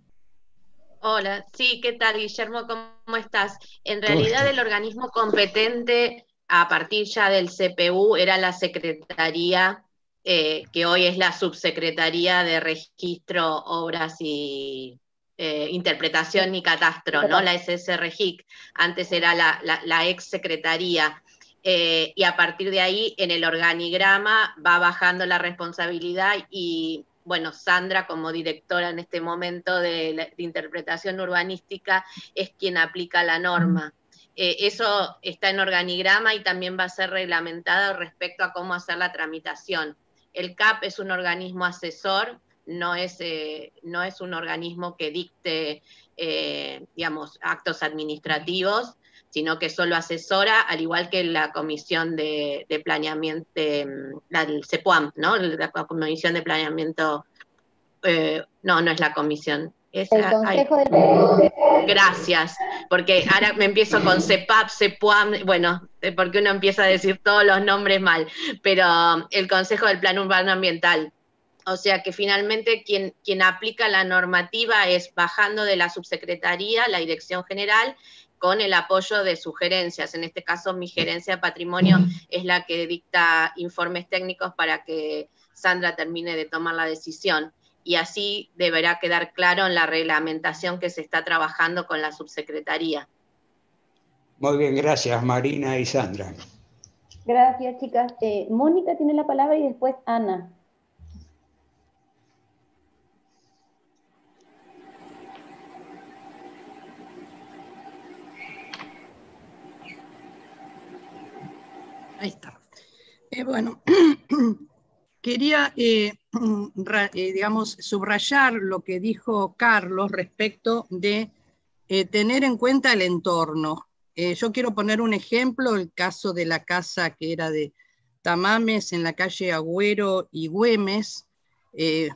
Hola, sí, ¿qué tal, Guillermo? ¿Cómo estás? En realidad el organismo competente a partir ya del C P U era la Secretaría, eh, que hoy es la Subsecretaría de Registro, Obras y eh, Interpretación y Catastro, ¿no? La S S R G I C, antes era la, la, la ex Secretaría. Eh, y a partir de ahí, en el organigrama va bajando la responsabilidad y... bueno, Sandra como directora en este momento de, la, de interpretación urbanística es quien aplica la norma. Eh, eso está en organigrama y también va a ser reglamentado respecto a cómo hacer la tramitación. El C A P es un organismo asesor, no es, eh, no es un organismo que dicte, eh, digamos, actos administrativos, sino que solo asesora, al igual que la Comisión de, de Planeamiento, de, la del CEPUAM, ¿no? La Comisión de Planeamiento, eh, no, no es la comisión. Es, el Consejo ay, del... Gracias, porque ahora me empiezo con CEPAP, CEPUAM, bueno, porque uno empieza a decir todos los nombres mal, pero el Consejo del Plan Urbano Ambiental. O sea que finalmente quien, quien aplica la normativa es bajando de la subsecretaría, la Dirección General, con el apoyo de sugerencias. En este caso, mi gerencia de patrimonio es la que dicta informes técnicos para que Sandra termine de tomar la decisión. y así deberá quedar claro en la reglamentación que se está trabajando con la subsecretaría. Muy bien, gracias Marina y Sandra. Gracias, chicas. Eh, Mónica tiene la palabra y después Ana. Ahí está. Eh, bueno, quería, eh, ra, eh, digamos, subrayar lo que dijo Carlos respecto de eh, tener en cuenta el entorno. Eh, yo quiero poner un ejemplo, el caso de la casa que era de Tamames en la calle Agüero y Güemes, eh,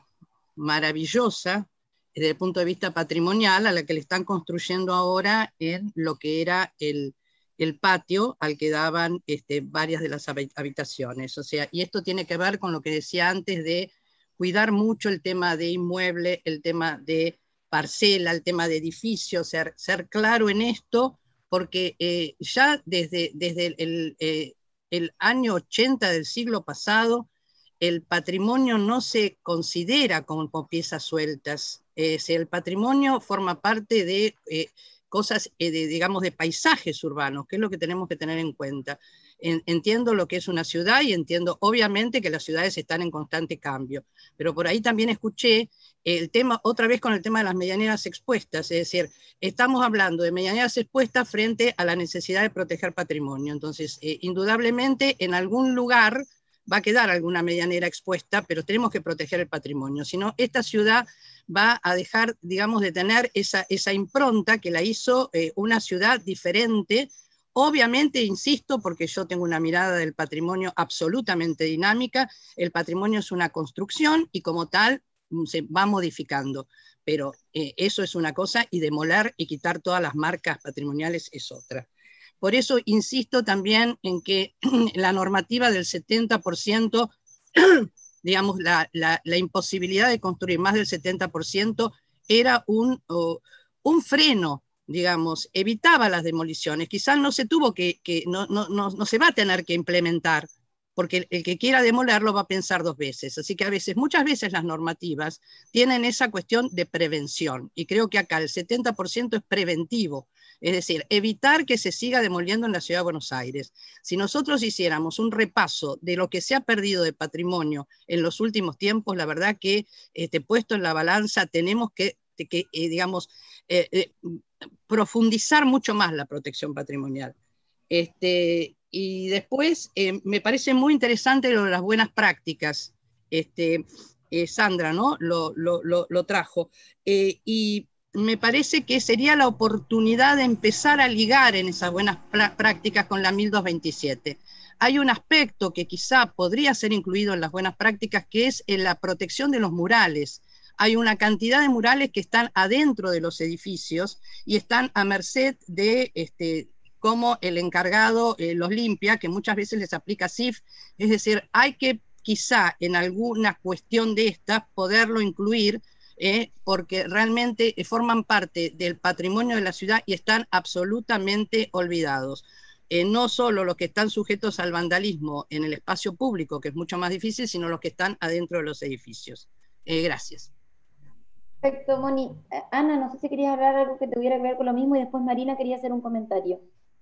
maravillosa desde el punto de vista patrimonial, a la que le están construyendo ahora en lo que era el, el patio al que daban este, varias de las habitaciones. O sea, y esto tiene que ver con lo que decía antes de cuidar mucho el tema de inmueble, el tema de parcela, el tema de edificio, ser, ser claro en esto, porque eh, ya desde, desde el, el, eh, el año ochenta del siglo pasado, el patrimonio no se considera como piezas sueltas. Eh, el patrimonio forma parte de eh, cosas, eh, de, digamos, de paisajes urbanos, que es lo que tenemos que tener en cuenta. En, entiendo lo que es una ciudad y entiendo obviamente que las ciudades están en constante cambio, pero por ahí también escuché el tema, otra vez con el tema de las medianeras expuestas, es decir, estamos hablando de medianeras expuestas frente a la necesidad de proteger patrimonio. Entonces, eh, indudablemente en algún lugar va a quedar alguna medianera expuesta, pero tenemos que proteger el patrimonio, si no, esta ciudad va a dejar, digamos, de tener esa, esa impronta que la hizo eh, una ciudad diferente. Obviamente, insisto, porque yo tengo una mirada del patrimonio absolutamente dinámica, el patrimonio es una construcción y como tal se va modificando, pero eh, eso es una cosa y demoler y quitar todas las marcas patrimoniales es otra. Por eso insisto también en que la normativa del setenta por ciento, digamos, la, la, la imposibilidad de construir más del setenta por ciento era un, uh, un freno, digamos, evitaba las demoliciones. Quizás no se tuvo que, que no, no, no, no se va a tener que implementar, porque el, el que quiera demolerlo va a pensar dos veces. Así que a veces, muchas veces las normativas tienen esa cuestión de prevención, y creo que acá el setenta por ciento es preventivo, es decir, evitar que se siga demoliendo en la Ciudad de Buenos Aires. Si nosotros hiciéramos un repaso de lo que se ha perdido de patrimonio en los últimos tiempos, la verdad que este, puesto en la balanza tenemos que, que eh, digamos, eh, eh, profundizar mucho más la protección patrimonial. Este, y después eh, me parece muy interesante lo de las buenas prácticas. Este, eh, Sandra, ¿no? lo, lo, lo, lo trajo. Eh, y me parece que sería la oportunidad de empezar a ligar en esas buenas prácticas con la mil doscientos veintisiete. Hay un aspecto que quizá podría ser incluido en las buenas prácticas, que es en la protección de los murales. Hay una cantidad de murales que están adentro de los edificios y están a merced de este, cómo el encargado eh, los limpia, que muchas veces les aplica S I F. Es decir, hay que quizá en alguna cuestión de estas poderlo incluir, Eh, porque realmente eh, forman parte del patrimonio de la ciudad y están absolutamente olvidados. Eh, no solo los que están sujetos al vandalismo en el espacio público, que es mucho más difícil, sino los que están adentro de los edificios. Eh, gracias. Perfecto, Moni. Eh, Ana, no sé si querías hablar algo que tuviera que ver con lo mismo y después Marina quería hacer un comentario.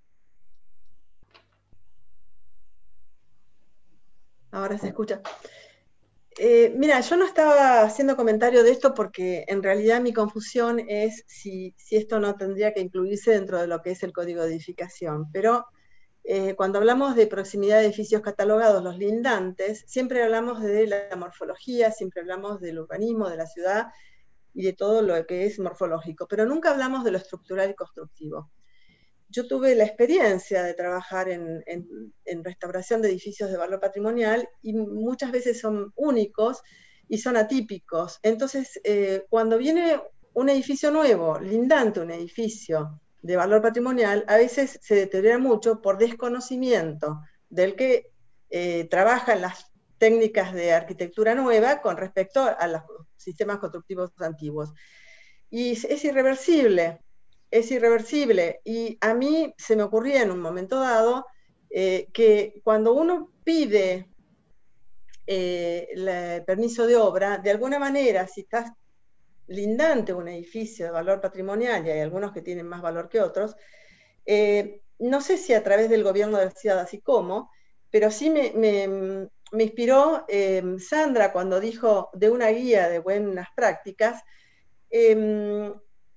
Ahora se escucha. Eh, mira, yo no estaba haciendo comentario de esto porque en realidad mi confusión es si, si esto no tendría que incluirse dentro de lo que es el código de edificación, pero eh, cuando hablamos de proximidad de edificios catalogados, los lindantes, siempre hablamos de la morfología, siempre hablamos del urbanismo, de la ciudad y de todo lo que es morfológico, pero nunca hablamos de lo estructural y constructivo. Yo tuve la experiencia de trabajar en, en, en restauración de edificios de valor patrimonial y muchas veces son únicos y son atípicos. Entonces, eh, cuando viene un edificio nuevo, lindante, un edificio de valor patrimonial, a veces se deteriora mucho por desconocimiento del que eh, trabaja en las técnicas de arquitectura nueva con respecto a los sistemas constructivos antiguos. Y es irreversible. Es irreversible, y a mí se me ocurría en un momento dado eh, que cuando uno pide eh, la- el permiso de obra, de alguna manera, si estás lindante un edificio de valor patrimonial, y hay algunos que tienen más valor que otros, eh, no sé si a través del gobierno de la ciudad, así como, pero sí me, me, me inspiró eh, Sandra cuando dijo de una guía de buenas prácticas, eh,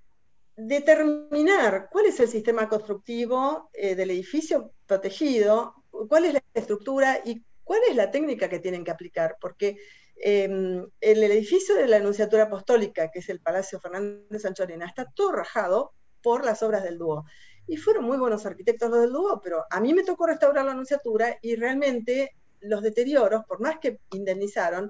determinar cuál es el sistema constructivo eh, del edificio protegido, cuál es la estructura y cuál es la técnica que tienen que aplicar, porque eh, el edificio de la Anunciatura Apostólica, que es el Palacio Fernández Sanchorena, está todo rajado por las obras del dúo. Y fueron muy buenos arquitectos los del dúo, pero a mí me tocó restaurar la Anunciatura y realmente los deterioros, por más que indemnizaron,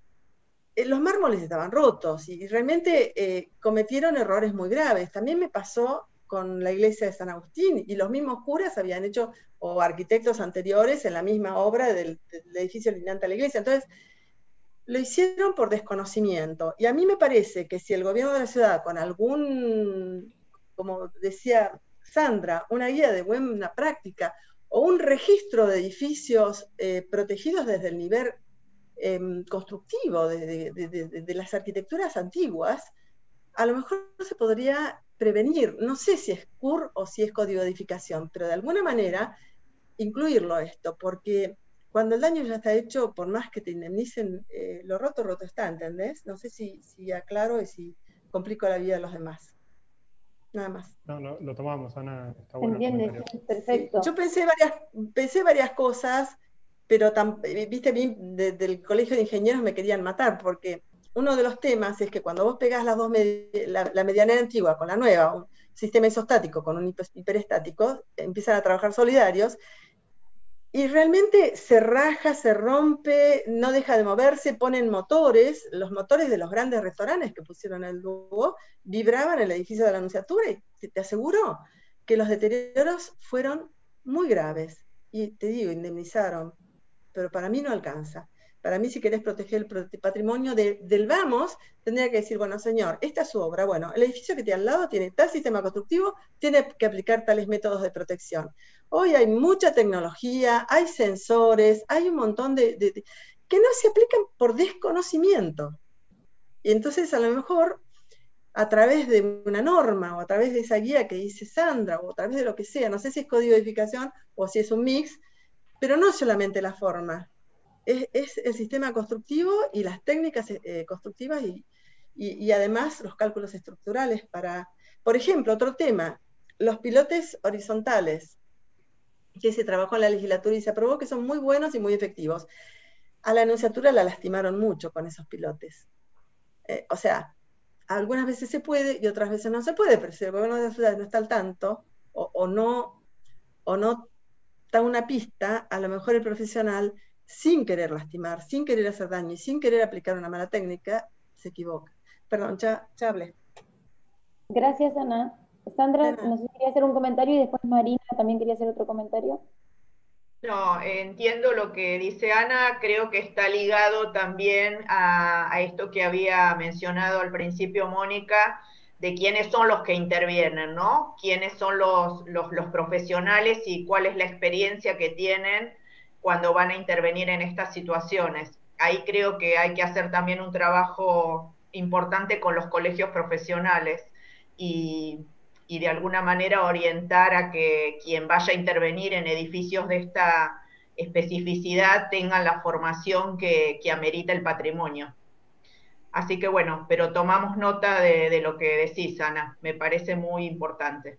eh, los mármoles estaban rotos y realmente eh, cometieron errores muy graves. También me pasó con la iglesia de San Agustín, y los mismos curas habían hecho, o arquitectos anteriores, en la misma obra del, del edificio lindante a la iglesia. Entonces, lo hicieron por desconocimiento. Y a mí me parece que si el gobierno de la ciudad, con algún, como decía Sandra, una guía de buena práctica, o un registro de edificios eh, protegidos desde el nivel eh, constructivo, de, de, de, de, de las arquitecturas antiguas, a lo mejor se podría prevenir. No sé si es C U R o si es código de edificación, pero de alguna manera incluirlo esto, porque cuando el daño ya está hecho, por más que te indemnicen, eh, lo roto, roto está, ¿entendés? No sé si, si aclaro y si complico la vida de los demás. Nada más. No, no, lo tomamos, Ana, está ¿Se bueno el entiende? comentario. Sí, perfecto. Yo pensé varias, pensé varias cosas, pero tan, viste, bien, desde el colegio de ingenieros me querían matar, porque uno de los temas es que cuando vos pegás las dos med la, la medianera antigua con la nueva, un sistema isostático con un hiperestático, empiezan a trabajar solidarios, y realmente se raja, se rompe, no deja de moverse, ponen motores, los motores de los grandes restaurantes que pusieron el dúo, vibraban en el edificio de la Anunciatura, y te aseguro que los deterioros fueron muy graves. Y te digo, indemnizaron, pero para mí no alcanza. Para mí, si querés proteger el patrimonio de, del vamos, tendría que decir, bueno, señor, esta es su obra, bueno, el edificio que tiene al lado tiene tal sistema constructivo, tiene que aplicar tales métodos de protección. Hoy hay mucha tecnología, hay sensores, hay un montón de, de, de que no se aplican por desconocimiento. Y entonces, a lo mejor, a través de una norma, o a través de esa guía que dice Sandra, o a través de lo que sea, no sé si es código de edificación, o si es un mix, pero no solamente la forma, es, es el sistema constructivo y las técnicas eh, constructivas y, y, y además los cálculos estructurales para, por ejemplo, otro tema, los pilotes horizontales, que se trabajó en la legislatura y se aprobó, que son muy buenos y muy efectivos. A la Anunciatura la lastimaron mucho con esos pilotes. Eh, o sea, algunas veces se puede y otras veces no se puede, pero si el gobierno de la ciudad no está al tanto, o, o no, o no da una pista, a lo mejor el profesional, sin querer lastimar, sin querer hacer daño y sin querer aplicar una mala técnica, se equivoca. Perdón, ya, ya hablé. Gracias, Ana. Sandra, no sé si quería hacer un comentario y después Marina también quería hacer otro comentario. No, entiendo lo que dice Ana, creo que está ligado también a, a esto que había mencionado al principio Mónica, de quiénes son los que intervienen, ¿no? Quiénes son los, los, los profesionales y cuál es la experiencia que tienen cuando van a intervenir en estas situaciones. Ahí creo que hay que hacer también un trabajo importante con los colegios profesionales y, y de alguna manera orientar a que quien vaya a intervenir en edificios de esta especificidad tenga la formación que, que amerita el patrimonio. Así que bueno, pero tomamos nota de, de lo que decís, Ana, me parece muy importante.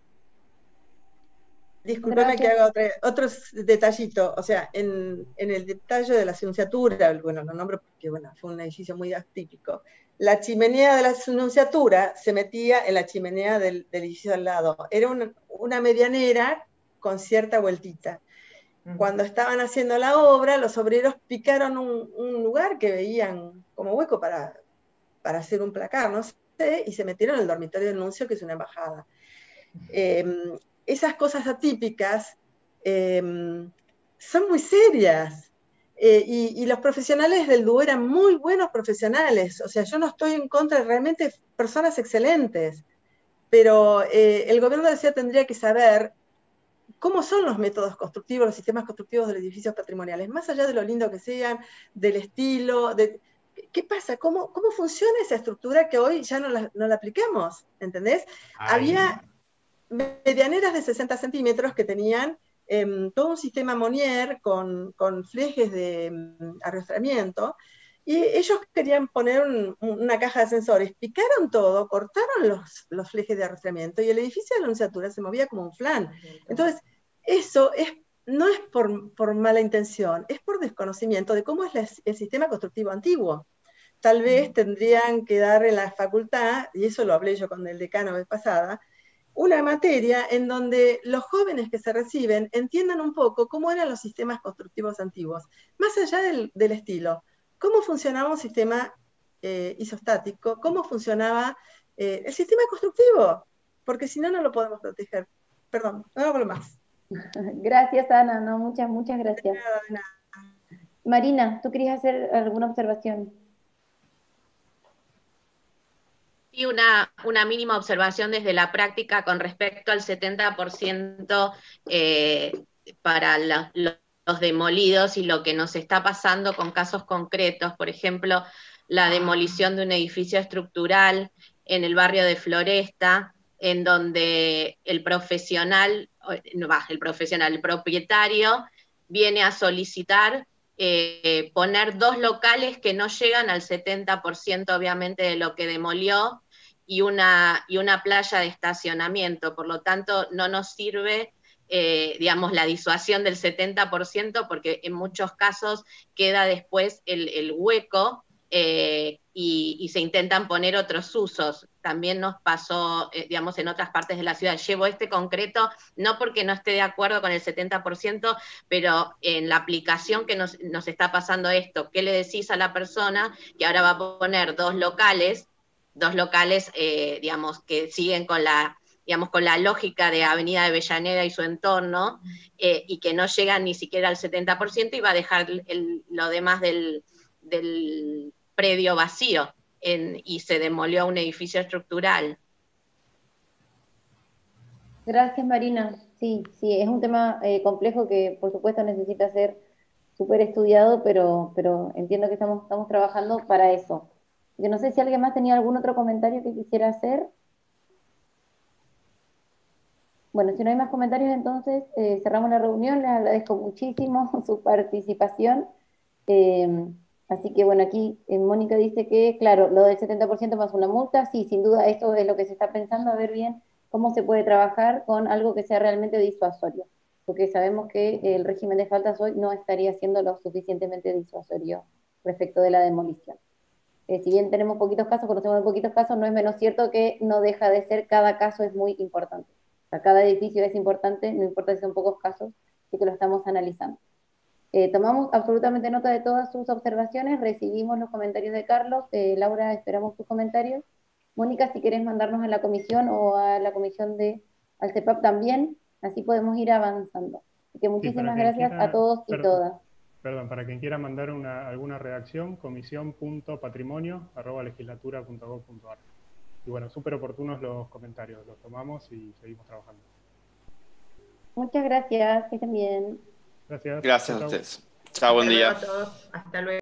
Disculpame que haga otra, otro detallito, o sea, en, en el detalle de la Anunciatura, bueno, lo nombro porque bueno, fue un edificio muy atípico, la chimenea de la Anunciatura se metía en la chimenea del, del edificio al lado, era una, una medianera con cierta vueltita. Cuando estaban haciendo la obra, los obreros picaron un, un lugar que veían como hueco para, para hacer un placar, no sé, y se metieron en el dormitorio del nuncio, que es una embajada. Eh, esas cosas atípicas eh, son muy serias. Eh, y, y los profesionales del dúo eran muy buenos profesionales. O sea, yo no estoy en contra, de realmente personas excelentes. Pero eh, el gobierno de la ciudad tendría que saber cómo son los métodos constructivos, los sistemas constructivos de los edificios patrimoniales, más allá de lo lindo que sean, del estilo, de, ¿qué pasa? ¿Cómo, cómo funciona esa estructura que hoy ya no la, no la aplicamos? ¿Entendés? Ay. Había medianeras de sesenta centímetros que tenían eh, todo un sistema Monier con, con flejes de um, arrastramiento, y ellos querían poner un, una caja de sensores, picaron todo, cortaron los, los flejes de arrastramiento, y el edificio de la Nunciatura se movía como un flan. Entonces, eso es, no es por, por mala intención, es por desconocimiento de cómo es la, el sistema constructivo antiguo. Tal vez tendrían que dar en la facultad, y eso lo hablé yo con el decano la vez pasada, una materia en donde los jóvenes que se reciben entiendan un poco cómo eran los sistemas constructivos antiguos, más allá del, del estilo. Cómo funcionaba un sistema eh, isostático, cómo funcionaba eh, el sistema constructivo, porque si no, no lo podemos proteger. Perdón, no hablo más. Gracias, Ana, no, muchas, muchas gracias. Nada, nada. Marina, ¿tú querías hacer alguna observación? Y una, una mínima observación desde la práctica con respecto al setenta por ciento eh, para la, los, los demolidos y lo que nos está pasando con casos concretos, por ejemplo, la demolición de un edificio estructural en el barrio de Floresta, en donde el profesional, no va, el profesional, el propietario viene a solicitar eh, poner dos locales que no llegan al setenta por ciento obviamente de lo que demolió, y una, y una playa de estacionamiento, por lo tanto no nos sirve eh, digamos, la disuasión del setenta por ciento, porque en muchos casos queda después el, el hueco eh, y, y se intentan poner otros usos. También nos pasó, eh, digamos, en otras partes de la ciudad. Llevo este concreto, no porque no esté de acuerdo con el setenta por ciento, pero en la aplicación que nos, nos está pasando esto, ¿qué le decís a la persona que ahora va a poner dos locales, dos locales, eh, digamos, que siguen con la, digamos, con la lógica de Avenida de Avellaneda y su entorno, eh, y que no llegan ni siquiera al setenta por ciento, y va a dejar el, lo demás del, del predio vacío, en, y se demolió un edificio estructural? Gracias, Marina. Sí, sí, es un tema eh, complejo que por supuesto necesita ser súper estudiado, pero, pero entiendo que estamos, estamos trabajando para eso. Yo no sé si alguien más tenía algún otro comentario que quisiera hacer. Bueno, si no hay más comentarios, entonces eh, cerramos la reunión. Les agradezco muchísimo su participación. Eh, así que bueno, aquí eh, Mónica dice que, claro, lo del setenta por ciento más una multa, sí, sin duda esto es lo que se está pensando, a ver bien cómo se puede trabajar con algo que sea realmente disuasorio, porque sabemos que el régimen de faltas hoy no estaría siendo lo suficientemente disuasorio respecto de la demolición. Eh, si bien tenemos poquitos casos, conocemos de poquitos casos, no es menos cierto que no deja de ser, cada caso es muy importante. O sea, cada edificio es importante, no importa si son pocos casos, así que lo estamos analizando. Eh, tomamos absolutamente nota de todas sus observaciones, recibimos los comentarios de Carlos. Eh, Laura, esperamos tus comentarios. Mónica, si querés mandarnos a la comisión o a la comisión de al C E P A P también, así podemos ir avanzando. Así que muchísimas sí, gracias quiera, a todos y perdón, todas. Perdón, para quien quiera mandar una, alguna redacción, comisión punto patrimonio arroba legislatura punto gob punto ar. Y bueno, súper oportunos los comentarios, los tomamos y seguimos trabajando. Muchas gracias, que estén bien. Gracias. Gracias a ustedes. Chao, buen día. Hasta luego a todos. Hasta luego.